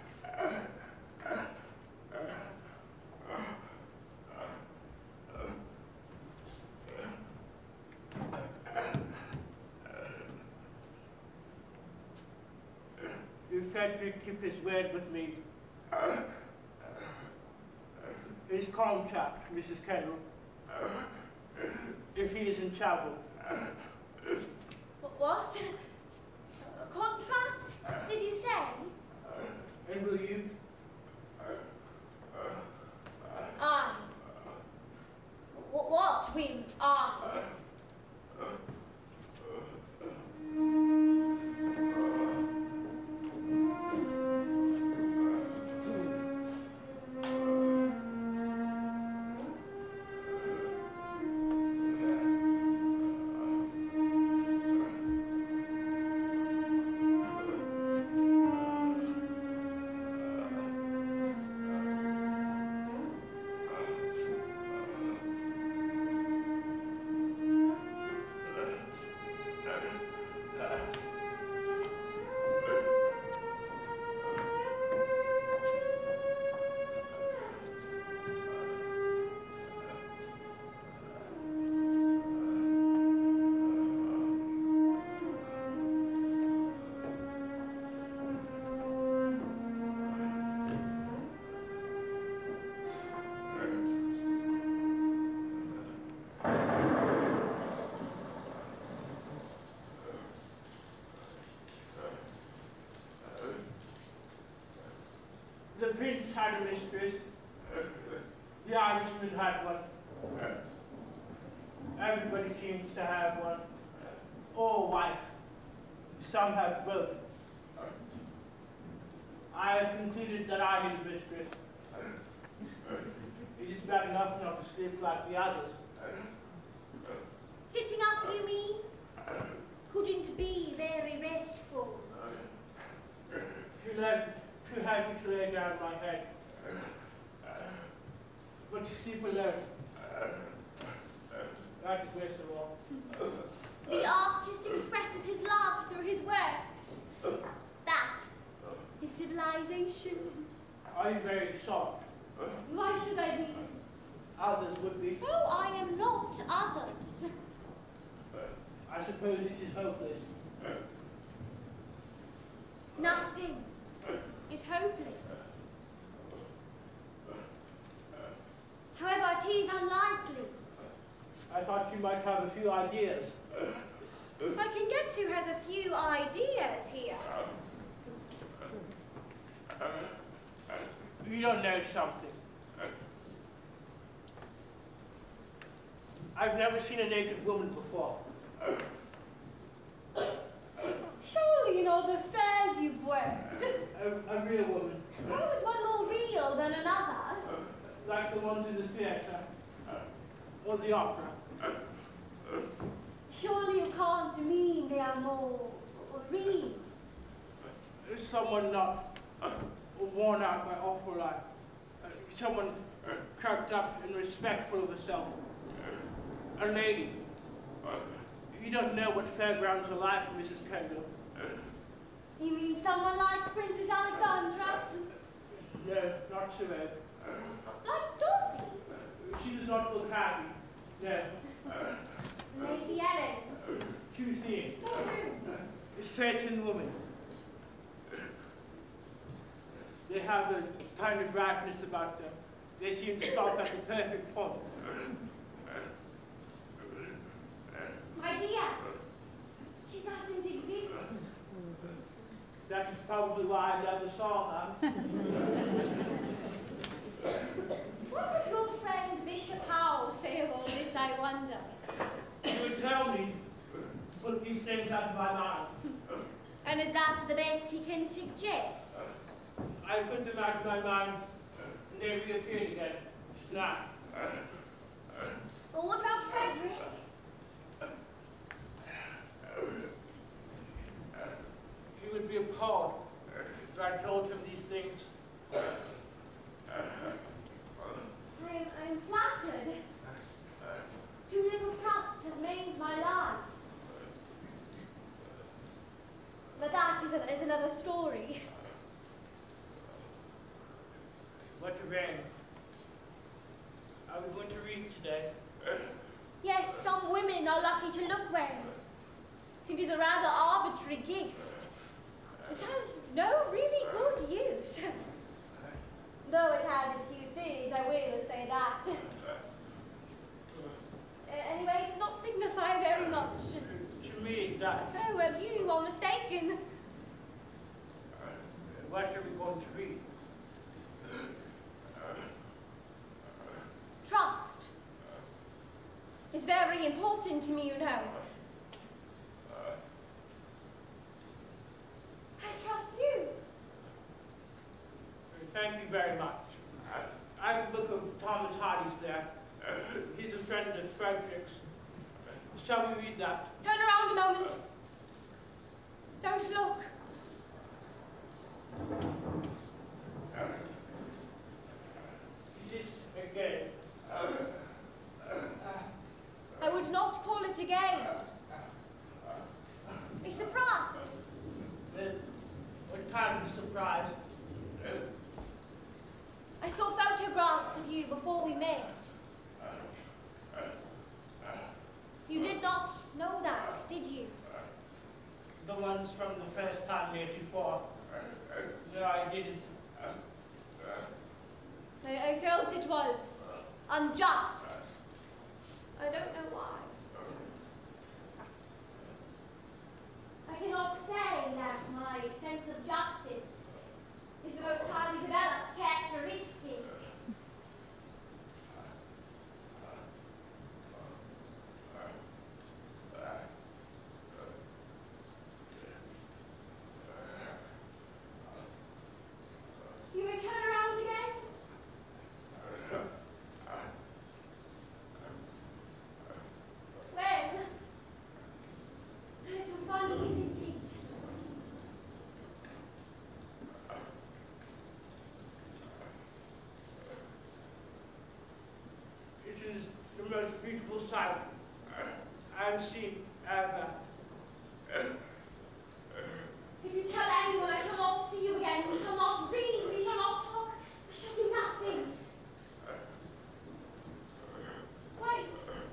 If Frederick keep his word with me, his contract, Missus Kendall, if he is in trouble. What? A contract, did you say? And will you? I. Wh- What will I? The prince had a mistress. The Irishman had one. Everybody seems to have one. Or wife. Some have both. I have concluded that I need a mistress. It is bad enough not to sleep like the others. Sitting up, you mean? Couldn't be very restful. She left too heavy to lay down my head. But you sleep alone. That is best of all. The artist expresses his love through his works. That is civilization. Are you very soft? Why should I be? Others would be. No, I am not others. I suppose it is hopeless. Nothing is hopeless. However, it is unlikely. I thought you might have a few ideas. I can guess who has a few ideas here. You don't know something. I've never seen a naked woman before. Shall the ones in the theatre or the opera. Surely you can't mean they are more real. Is someone not worn out by awful life? Uh, someone cracked up and respectful of herself. A lady. You don't know what fairgrounds are like, Missus Kendall. You mean someone like Princess Alexandra? No, not so bad. Like Dorothy? She does not look happy. No. Lady Ellen? Too thin. No, no. A certain woman. They have a kind of ripeness about them. They seem to stop at the perfect point. My dear, she doesn't exist. That is probably why I never saw her. What would your friend Bishop Howell say of all this, I wonder? He would tell me, put these things out of my mind. And is that the best he can suggest? I put them out of my mind, and they reappeared again. Snap. Well, what about Frederick? He would be appalled if I told him these things. I'm, I'm flattered. Too little trust has made my life. But that is, a, is another story. What a rain. I was going to read today. Yes, some women are lucky to look well. It is a rather arbitrary gift. It has no really good use. Though it has its uses, I will say that. Uh, anyway, it does not signify very much. To me, it does. Oh, well, you are mistaken. What are we going to read? Trust is very important to me, you know. I trust you. Thank you very much. I have a book of Thomas Hardy's there. He's a friend of Frederick's. Shall we read that? Turn around a moment. Don't look. This again. I would not call it a game. A surprise. Well, what kind of surprise? I saw photographs of you before we met. You did not know that, did you? The ones from the first time heretofore. No, I didn't. I, I felt it was unjust. I don't know why. I cannot say that my sense of justice is the most highly developed characteristic. You may turn around again. Well, a little funny, isn't it? It is the most beautiful sight I have seen ever. If you tell anyone, I shall not see you again. We shall not read. We shall not talk. We shall do nothing. Wait.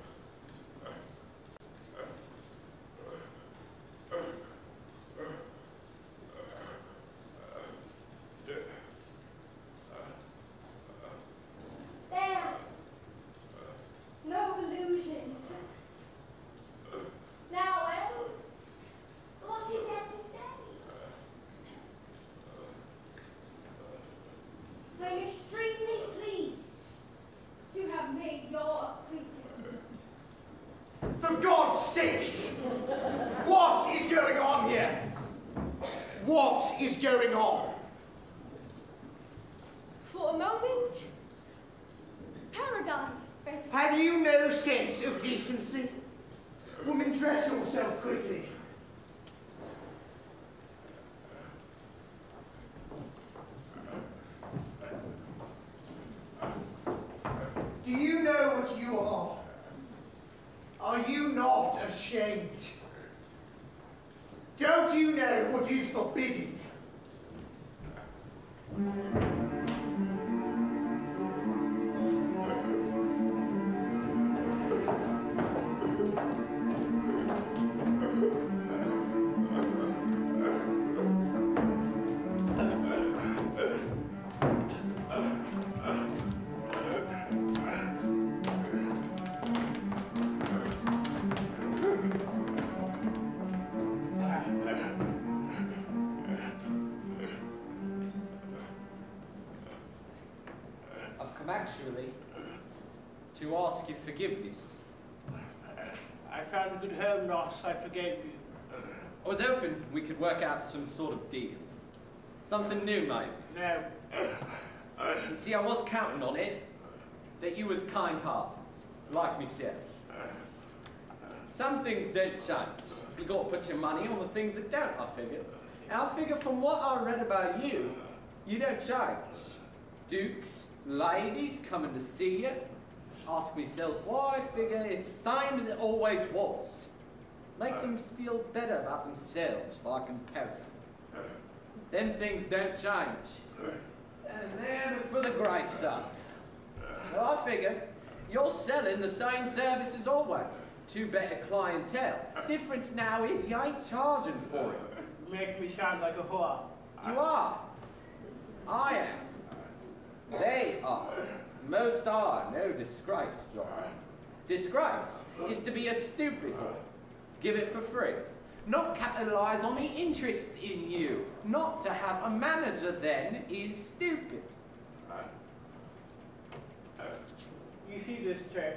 There. No illusions. Now, well, what is there to say? I'm extremely pleased to have made your acquaintance. For God's sakes! What is going on here? What is going on? For a moment, paradise. Have you no sense of decency? Woman, dress yourself quickly. Do you know what you are? Are you not ashamed? Don't you know what is forbidden? Actually, to ask your forgiveness. I found a good home, Ross. I forgave you. I was hoping we could work out some sort of deal. Something new, mate. No. You see, I was counting on it, that you was kind-hearted, like myself. Some things don't change. You got to put your money on the things that don't, I figure. And I figure from what I read about you, you don't change. Dukes, ladies coming to see you. Ask myself why, I figure it's same as it always was. Makes them feel better about themselves by comparison. Them things don't change. And they're for the grey stuff. So I figure you're selling the same service as always. To better clientele. Difference now is you ain't charging for it. Makes me sound like a whore. You are. I am. They are. Most are. No disgrace, John. Disgrace is to be a stupid boy. Give it for free. Not capitalise on the interest in you. Not to have a manager then is stupid. You see this church?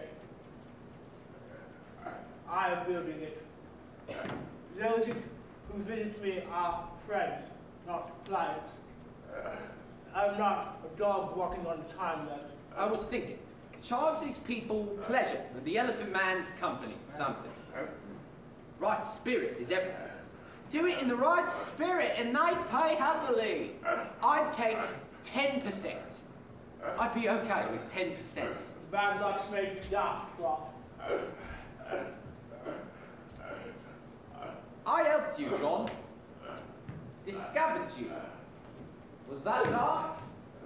I am building it. Those who visit me are friends, not clients. I'm not a dog walking on time limit. I was thinking, charge these people pleasure with the Elephant Man's company, something. Right spirit is everything. Do it in the right spirit and they pay happily. I'd take ten percent. I'd be okay with ten percent. Bad luck's made you daft, Ross. I helped you, John. Discovered you. Was that daft?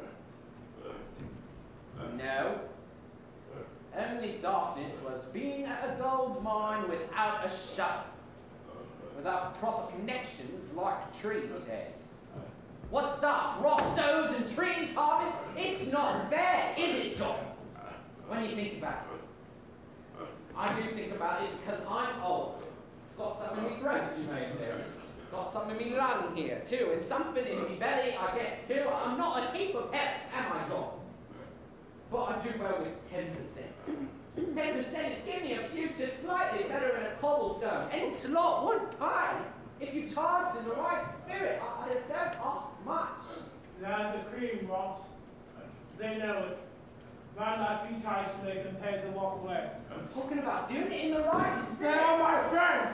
No. Only daftness was being at a gold mine without a shovel. Without proper connections like trees has. What's daft? Ross sows and trees harvest? It's not fair, is it, John? When you think about it. I do think about it because I'm old. Got something in my throat, you may notice. Got something in my lung here, too, and something in my belly, I guess, too. I'm not a heap of help, am I, John? But I do well with ten percent. ten percent would give me a future slightly better than a cobblestone. And it's a lot would pay. If you charged in the right spirit, I, I don't ask much. There's the cream, Ross. They know it. Man like you tries to make them pay to walk away. I'm talking about doing it in the right They spirit. are my friends!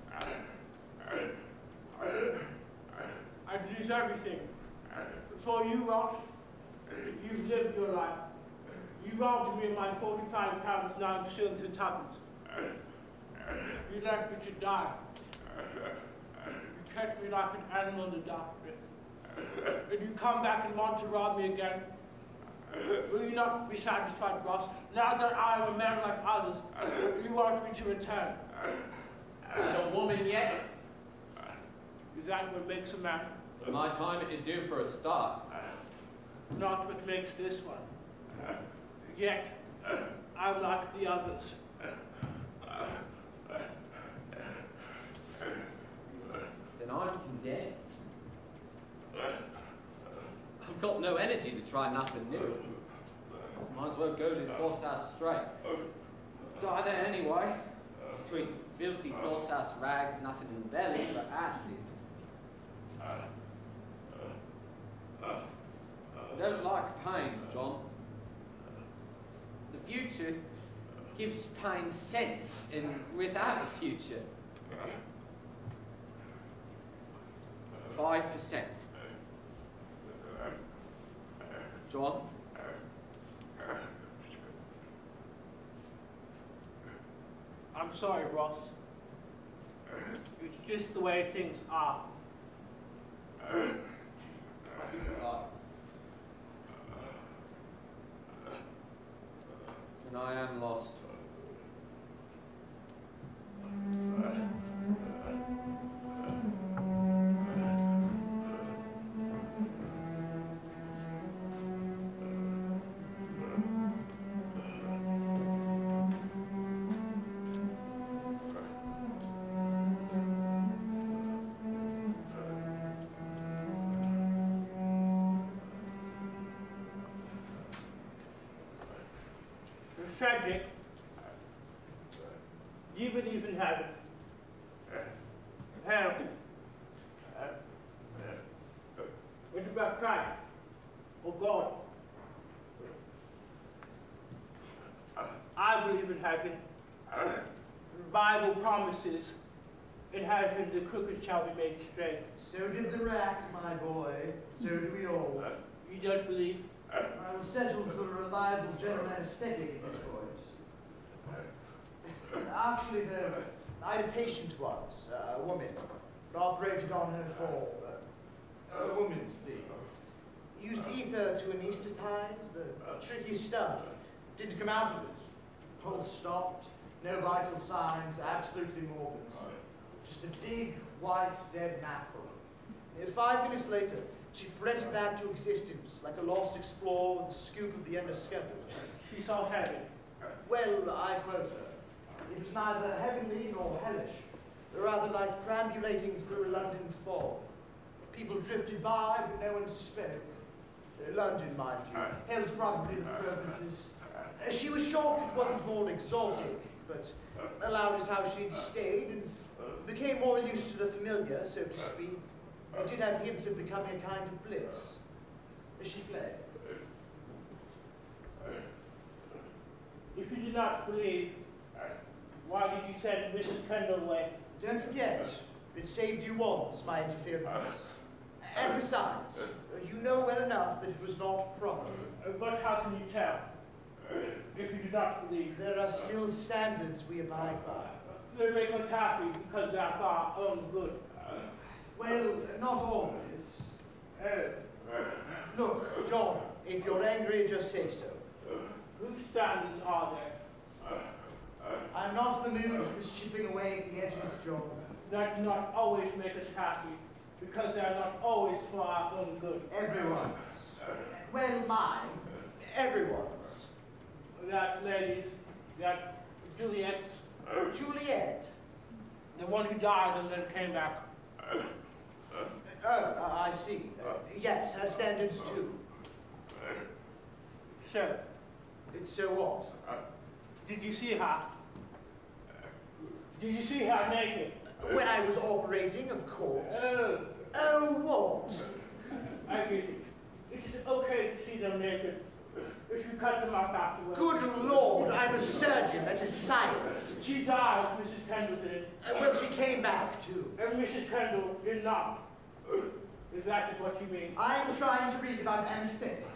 I lose everything. For you, Ross, you've lived your life. You robbed me of my forty-five pounds, nine shillings and tuppence. You left me to die. You kept me like an animal in the darkness. And you come back and want to rob me again. Will you not be satisfied, Ross? Now that I am a man like others, you want me to return. A woman yet? Is that what makes a man? My time it'd do for a start. Not what makes this one. Yet, I'm like the others. Then I'm condemned. I've got no energy to try nothing new. Might as well go to the boss house straight. Die there anyway. Between filthy boss house rags, nothing in the belly but acid. I don't like pain, John. future gives pain sense, and without a future, five percent. John? I'm sorry, Ross. It's just the way things are. And I am lost. Tragic. Do you believe in heaven? Hell? What about Christ? Or God? I believe in heaven. The Bible promises in heaven the crooked shall be made straight. So did the rack, my boy. So do we all. You don't believe? I will settle for a reliable general anesthetic in this voice. Actually, though, I had a patient once, uh, a woman, operated on her for uh, a woman's thing. Used ether to anesthetize, the tricky stuff. Didn't come out of it. Pulse stopped, no vital signs, absolutely morbid. Just a big, white, dead mackerel. Uh, Five minutes later, she fretted back to existence like a lost explorer with the scoop of the undiscovered. She saw heaven. Well, I quote her. It was neither heavenly nor hellish, rather like perambulating through a London fog. People drifted by, but no one spoke. Uh, London, mind you. Hell's probably the purposes. Uh, she was shocked it wasn't more exotic, but allowed us how she'd stayed and became more used to the familiar, so to speak. It did have hints of becoming a kind of bliss. She fled. If you do not believe, why did you send Missus Kendall away? Don't forget, it saved you once, my interference. And besides, you know well enough that it was not proper. Uh, But how can you tell? If you do not believe. There are still standards we abide by. They make us happy because they are for our own good. Well, not always. Uh, Look, John, if you're angry, just say so. whose standards are there? I'm not in the mood for this chipping away at the edges, John. That do not always make us happy because they are not always for our own good. Everyone's. Well, mine. Everyone's. That lady, that Juliet, Juliet. the one who died and then came back. Oh, uh, I see. Uh, yes, her standards too. So, So what? did you see her? Did you see her naked? When I was operating, of course. Oh, Oh, what? I get it. It is okay to see them naked if you cut them up afterwards. Good Lord, I'm a surgeon. That is science. She died, Missus Kendall did. Uh, well, she came back too. And Missus Kendall did not. Is that what you mean? I'm trying to read about anesthetics.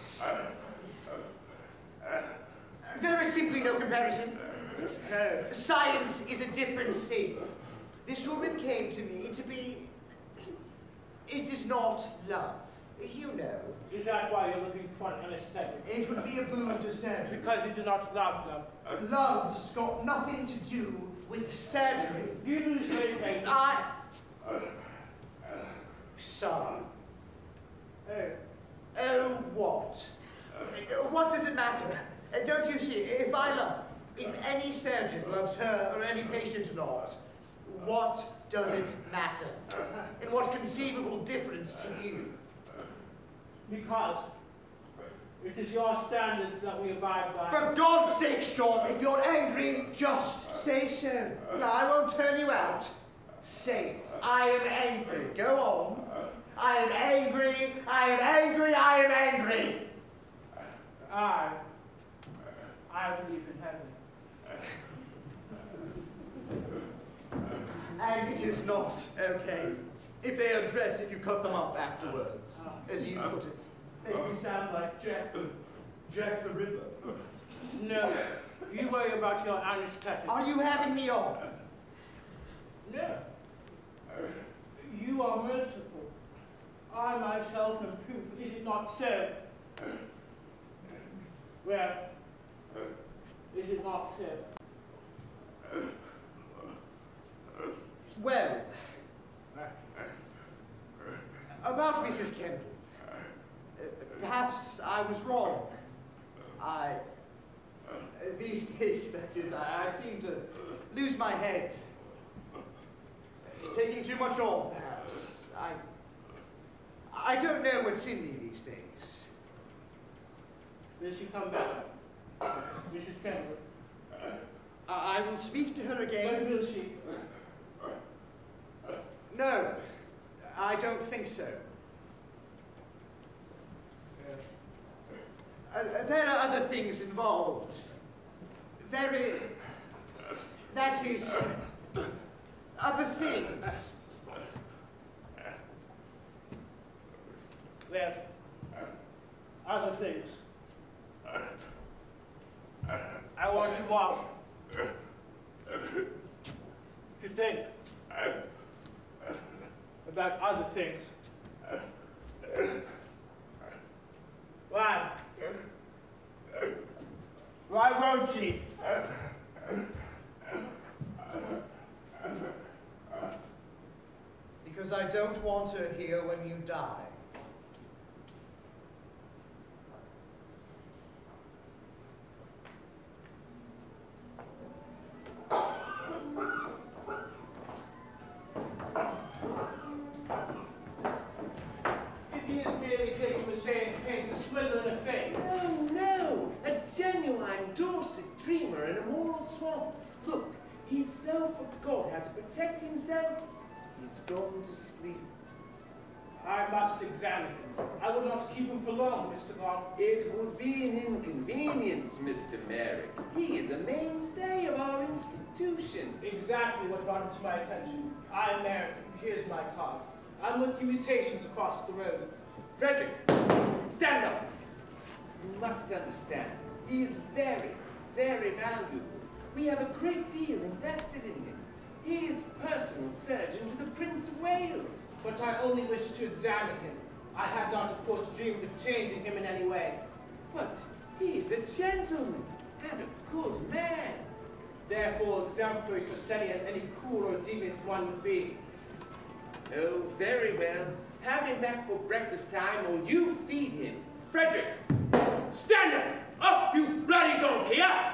There is simply no comparison. No. Science is a different thing. This woman came to me to be... It is not love. You know. Is that why you're looking for an anesthetic? It would be a boon to surgery. Because you do not love them. Love's got nothing to do with surgery. You lose weight, patients. I... Sorry. Hey, Oh, what? What does it matter? Uh, Don't you see, if I love, if any surgeon loves her or any patient not, what does it matter? And what conceivable difference to you? because it is your standards that we abide by. For God's sake, John, if you're angry, just say so. No, I won't turn you out. Say it. I am angry. Go on. I am angry. I am angry. I am angry. I, I believe in heaven. And it is not okay if they are dressed if you cut them up afterwards, as you put it. Make me sound like Jack, Jack the Ripper. No, you worry about your anesthetic. Are you having me on? No. You are merciful. I myself am proof. Is it not so? Well, is it not so? Well, about Missus Kendall. Uh, perhaps I was wrong. I, uh, these days, that is, I, I seem to lose my head. Taking too much on, perhaps. I, I don't know what's in me these days. Will she come back? Missus Kendall. I, I will speak to her again. When will she? No, I don't think so. Uh, there are other things involved. Very, that is, other things. Well, other things. I want to walk. To think about other things. Why? Why won't she? Because I don't want her here when you die. If he is merely taking the same pain to swindle and fake. No, no, a genuine Dorset dreamer in a moral swamp. Look, he's so forgot how to protect himself, he's gone to sleep. I must examine him. I will not keep him for long, Mister Long. It would be an inconvenience, Mister Merrick. He is a mainstay of our institution. Exactly what brought him to my attention. I am Merrick. Here's my card. I'm with you mutations across the road. Frederick, stand up. You must understand, he is very, very valuable. We have a great deal invested in him. He is personal surgeon to the Prince of Wales. But I only wish to examine him. I had not, of course, dreamed of changing him in any way. But he is a gentleman and a good man. Therefore, exemplary for steady as any cruel or deviant one would be. Oh, very well. Have him back for breakfast time, or you feed him. Frederick, stand up! Up, you bloody donkey, up!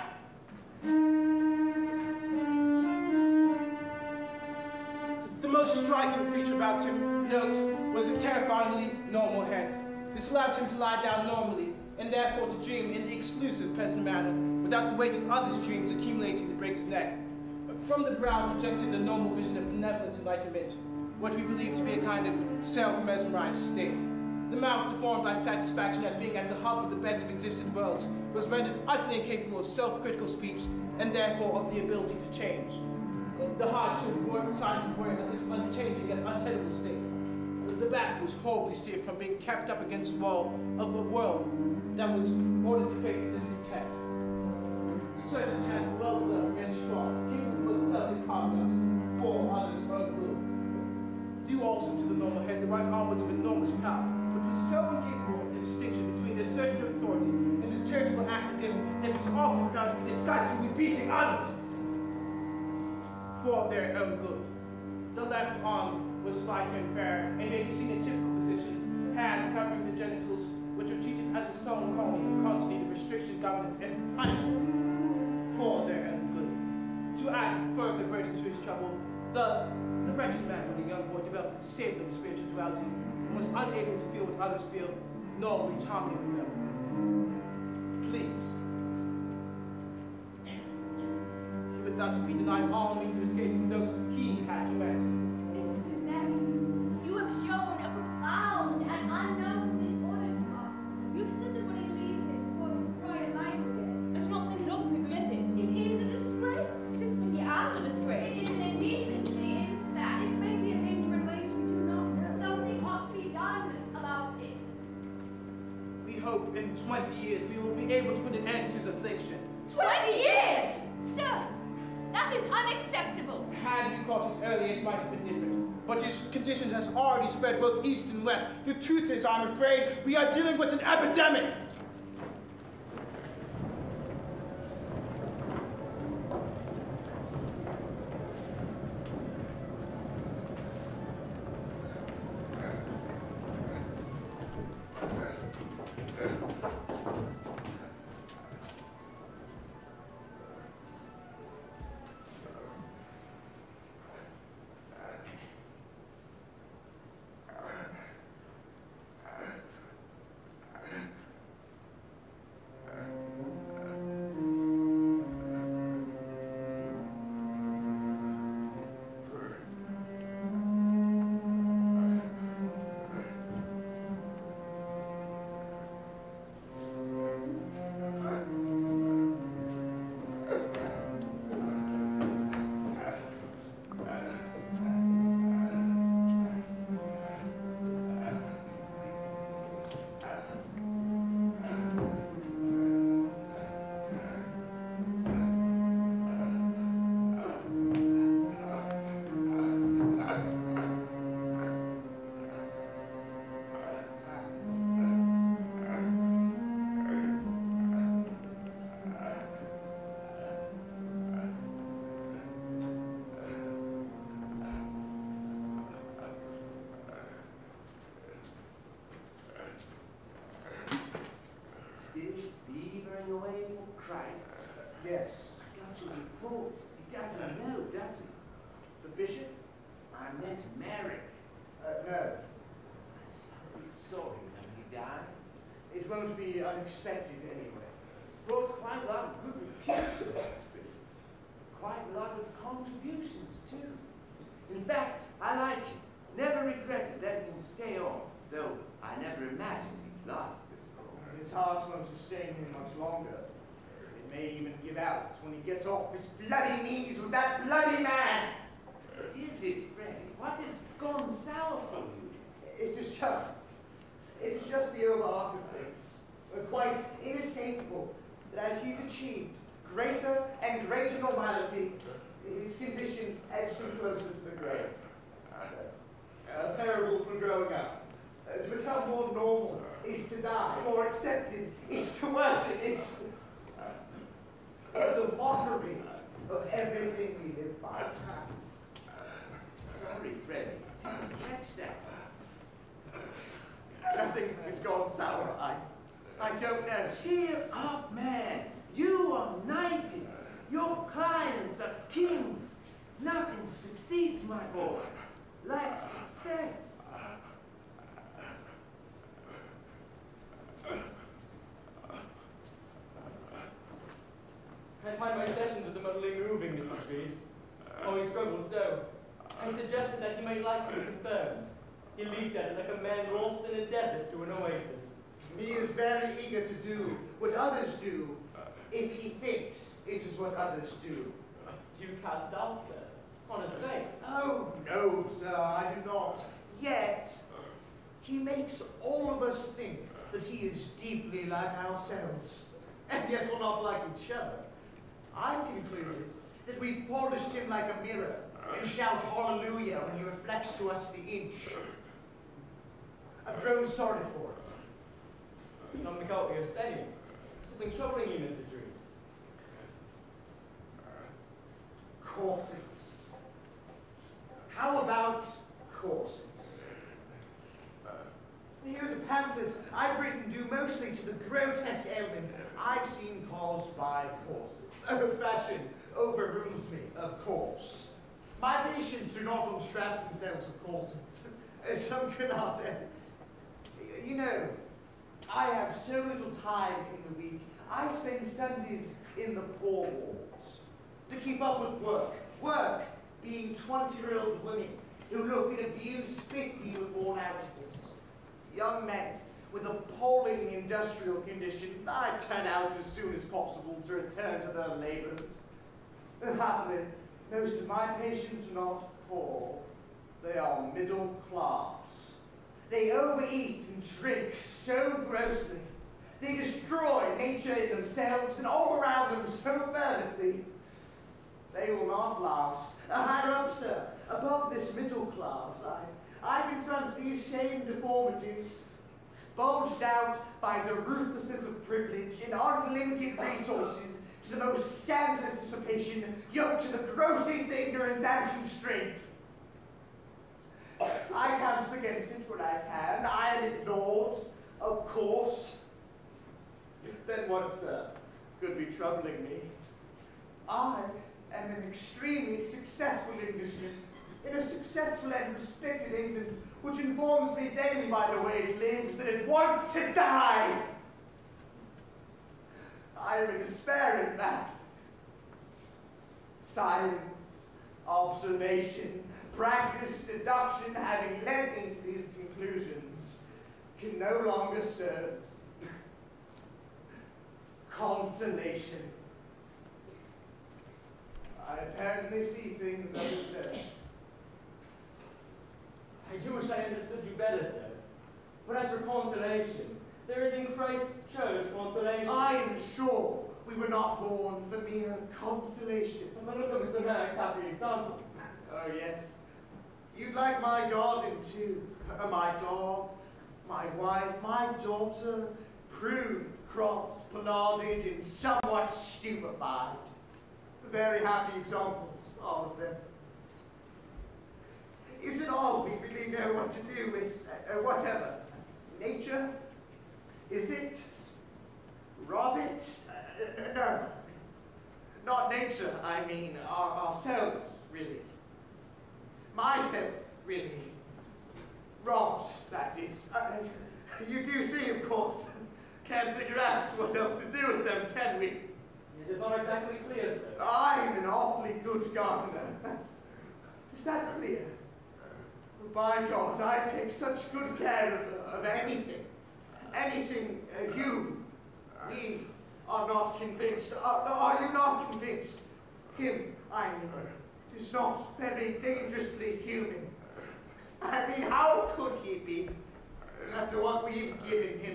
The most striking feature about him, note, was a terrifyingly normal head. This allowed him to lie down normally, and therefore to dream in the exclusive pleasant manner, without the weight of others' dreams accumulating to break his neck. From the brow projected the normal vision of benevolent enlightenment, what we believe to be a kind of self-mesmerized state. The mouth, deformed by satisfaction at being at the hub of the best of existent worlds, was rendered utterly incapable of self-critical speech, and therefore of the ability to change. The heart showed work signs of worry at this unchanging and untenable state. The back was horribly stiff from being kept up against the wall of a world that was ordered to face a distant text. The surgeon's hands were well developed and strong, capable of delicate confidence, for others unruled. Due also to the normal head, the right arm was of enormous power, but was so incapable of the distinction between the assertion of authority and the charitable act of giving that it was often found to be disgustingly beating others for their own good. The left arm was slight and fair, and may be seen in typical position, hand covering the genitals, which were treated as a solemn calling and constantly restriction, governance, and punishment for their own good. To add further burden to his trouble, the, the wretched man when a young boy developed a disabling spirituality and was unable to feel what others feel, nor reach harmony with them. Please. He would thus be denied all means of escape from those he had to rest. Mister Merrick, you have shown a profound and unknown disorder to us. You've said that when he leaves it, his will destroy a life again. That's not thinking of hope in twenty years we will be able to put an end to his affliction. Twenty years! Sir, that is unacceptable. Had we caught it earlier, it might have been different. But his condition has already spread both east and west. The truth is, I'm afraid, we are dealing with an epidemic. Away for Christ. Yes. I got your report. He doesn't know, does he? The bishop? I met Merrick. Uh, no. I'll be sorry when he dies. It won't be unexpected anyway. It's brought quite a lot of good repute to us, but quite a lot of contributions too. In fact, I like him. Never regretted letting him stay on, though I never imagined he'd last this long. His heart won't sustain him much longer. It may even give out when he gets off his bloody knees with that bloody man. What is it, Freddy? What has gone sour for you? It is just, it's just the overarch of things. We're quite inescapable that as he's achieved greater and greater normality, his conditions edge him closer to the grave. A parable for growing up. Uh, to become more normal is to die. More accepted is to worsen. It's, it's a mockery of everything we live by. Sorry, Freddy. Didn't catch that. Nothing has gone sour. I, I don't know. Cheer up, man. You are knighted. Your clients are kings. Nothing succeeds, my boy, like success. I find my sessions with him utterly moving, Mister Treves. Oh, he struggles so. I suggested that he might like to be confirmed. He leaped at it like a man lost in a desert to an oasis. He is very eager to do what others do, if he thinks it is what others do. Do you cast doubt, sir, on his faith? Oh, no, sir, I do not. Yet, he makes all of us think that he is deeply like ourselves, and yet we're not like each other. I've concluded that we've polished him like a mirror and shout hallelujah when he reflects to us the inch. I've grown sorry for it. Not make out what you're saying. Something troubling you, Mister Treves. Corsets. How about corsets? Here's a pamphlet I've written due mostly to the grotesque ailments I've seen caused by corsets. Oh, fashion overrules me, of course. My patients do not unstrap themselves with corsets. Some cannot. You know, I have so little time in the week. I spend Sundays in the poor wards to keep up with work. Work being twenty-year-old women who look and abused fifty with worn out eyes. Young men with appalling industrial condition I turn out as soon as possible to return to their labors. Happily, most of my patients are not poor. They are middle class. They overeat and drink so grossly They destroy nature in themselves and all around them so fervently. They will not last. Uh, higher up, sir, above this middle class, I, I confront these same deformities, bulged out by the ruthlessness of privilege and unlimited resources to the most scandalous dissipation, yoked to the grossest ignorance and constraint. I counsel against it when I can. I am ignored, of course. Then what, sir, could be troubling me? I am an extremely successful Englishman in a successful and respected England, which informs me daily by the way it lives that it wants to die. I am a despairing fact. Science, observation, practice, deduction, having led me to these conclusions, can no longer serve. Consolation. I apparently see things others don't. I do wish I understood you better, sir. But as for consolation, there is in Christ's church consolation. I am sure we were not born for mere consolation. But look at Mister Merrick's happy example. Oh, yes. You'd like my garden, too. Uh, my dog, my wife, my daughter, pruned, crops, planted, and somewhat stupefied. Very happy examples, all of them. Is it all we really know what to do with uh, uh, whatever? Nature? Is it? Rob it? Uh, uh, no. Not nature, I mean our, ourselves, really. Myself, really. Robbed, that is. Uh, you do see, of course. Can't figure out what else to do with them, can we? It is not exactly clear, sir. I'm an awfully good gardener. Is that clear? By God, I take such good care of, of anything. Anything uh, you, we, are not convinced. Are, are you not convinced? Him, I mean, is not very dangerously human. I mean, how could he be, after what we've given him?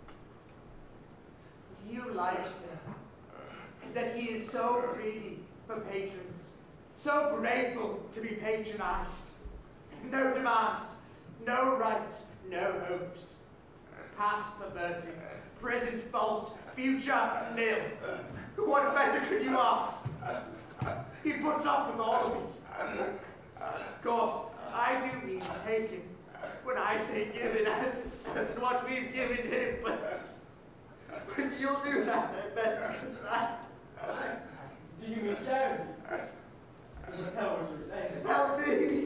What you like, sir, is that he is so greedy for patrons, so grateful to be patronized. No demands, no rights, no hopes. Past perverted, present false, future nil. What better could you ask? He puts up with all of it. Of course, I do mean taken when I say given as, as what we've given him. But, but you'll do that, I bet, because I... Do you mean charity? You can tell what you're saying. Help me!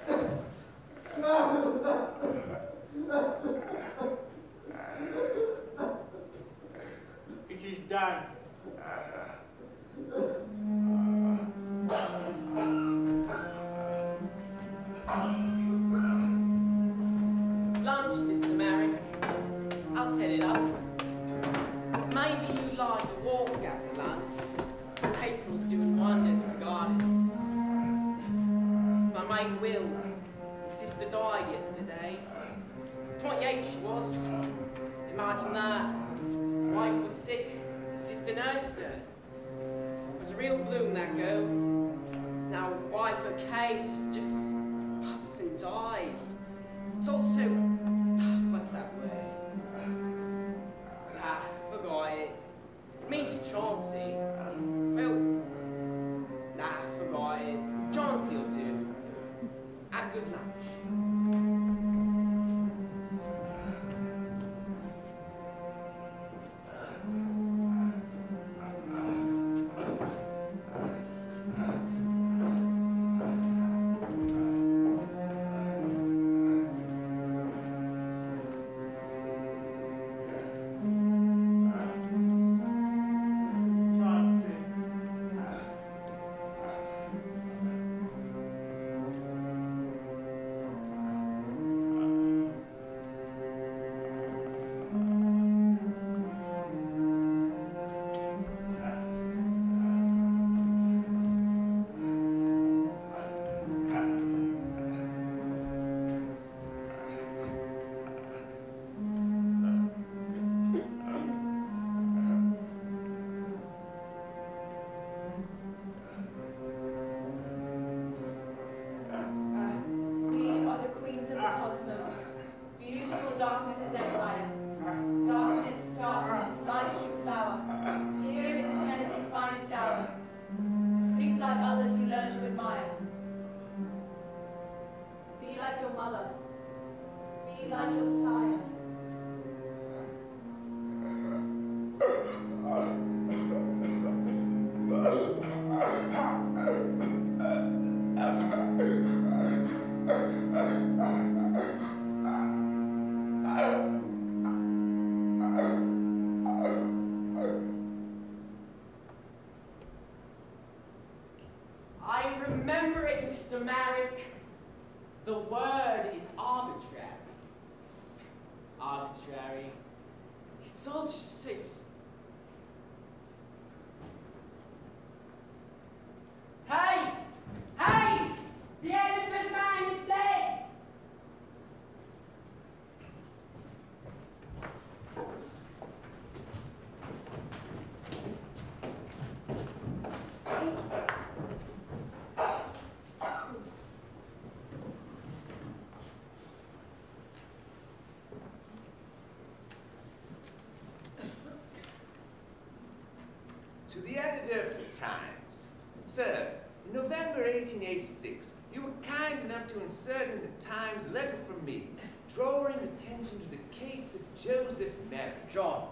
It is done. Lunch, Mister Merrick. I'll set it up. Maybe you like a walk after lunch. April's doing wonders for gardens. My mate Will, his sister died yesterday. twenty-eight she was. Imagine that. Wife was sick, his sister nursed her. It was a real bloom, that girl. Now, wife, her case just ups and dies. It's also, what's that word? Ah, forgot it. It means Chauncey. Well, nah, forgot it. Chauncey'll do. Have good lunch. darkness is empire. Darkness, darkness, life's true flower. Here is eternity's finest hour. Sleep like others you learn to admire. Be like your mother. Be like your sire. I remember it, Mister Marrick. The word is arbitrary. Arbitrary. It's all just so... Hey! Hey! The elephant man is dead! To the editor of the Times. Sir, in November eighteen eighty-six, you were kind enough to insert in the Times a letter from me, drawing attention to the case of Joseph Merrick. John.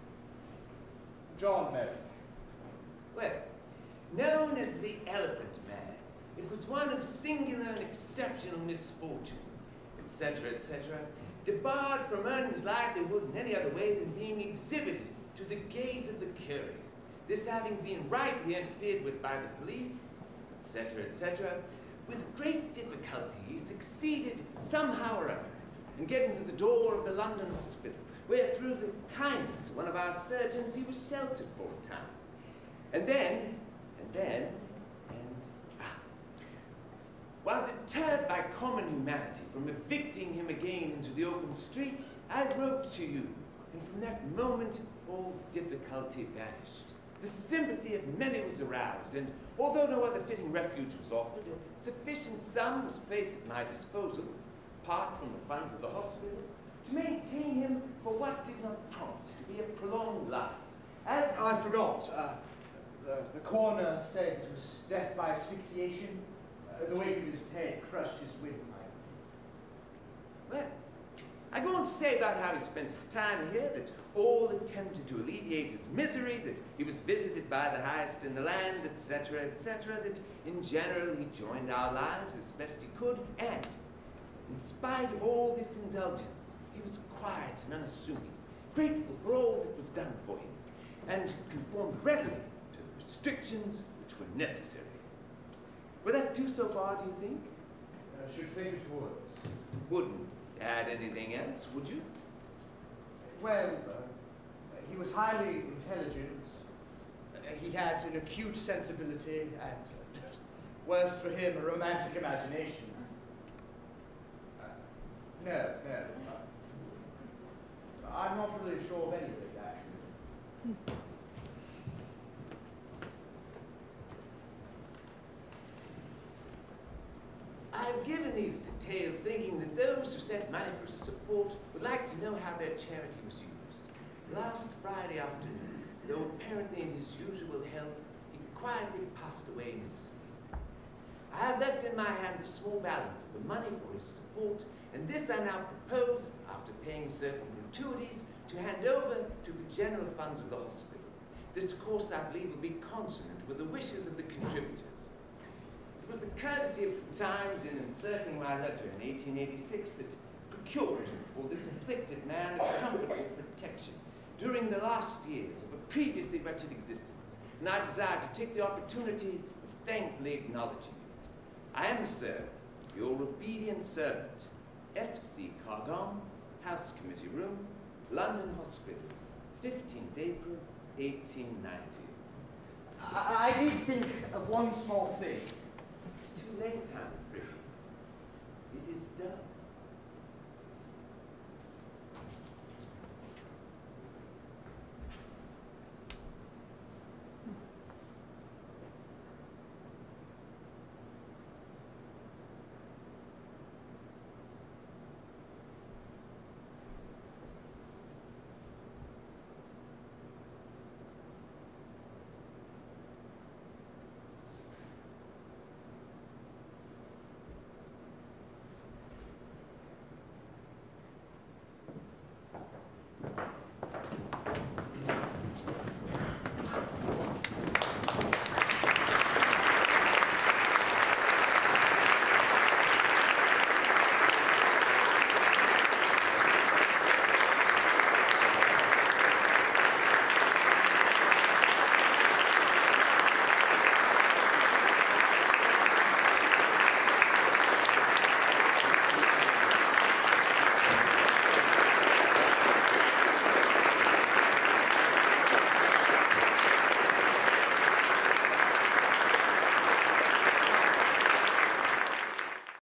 John Merrick. Well, known as the Elephant Man, it was one of singular and exceptional misfortune, et cetera, et cetera, debarred from earning his livelihood in any other way than being exhibited to the gaze of the curious. This having been rightly interfered with by the police, et cetera, et cetera, with great difficulty he succeeded somehow or other in getting to the door of the London hospital, where through the kindness of one of our surgeons he was sheltered for a time. And then, and then, and ah, while deterred by common humanity from evicting him again into the open street, I wrote to you, and from that moment all difficulty vanished. The sympathy of many was aroused, and although no other fitting refuge was offered, a sufficient sum was placed at my disposal, apart from the funds of the hospital, to maintain him for what did not promise to be a prolonged life. As I forgot. Uh, the, the coroner said it was death by asphyxiation. Uh, the weight of his head crushed his windpipe. Well, I go on to say about how he spent his time here, that all attempted to alleviate his misery, that he was visited by the highest in the land, et cetera, et cetera, that in general he joined our lives as best he could, and in spite of all this indulgence, he was quiet and unassuming, grateful for all that was done for him, and conformed readily to the restrictions which were necessary. Will that do so far, do you think? I should think it would. Wouldn't add anything else, would you? Well, uh, he was highly intelligent. Uh, he had an acute sensibility and, uh, worst for him, a romantic imagination. Uh, no, no. Uh, I'm not really sure of any of it, actually. I've given these details thinking that those who sent money for support would like to know how their charity was used. Last Friday afternoon, though apparently in his usual health, he quietly passed away in his sleep. I have left in my hands a small balance of the money for his support, and this I now propose, after paying certain gratuities, to hand over to the general funds of the hospital. This course, I believe, will be consonant with the wishes of the contributors. It was the courtesy of the Times in inserting my letter in eighteen eighty-six that procured for this afflicted man a comfortable protection during the last years of a previously wretched existence, and I desire to take the opportunity of thankfully acknowledging it. I am, sir, your obedient servant, F C Cargon, House Committee Room, London Hospital, fifteenth April, eighteen ninety. I, I did think of one small thing. It's too late, I'm afraid. It is done.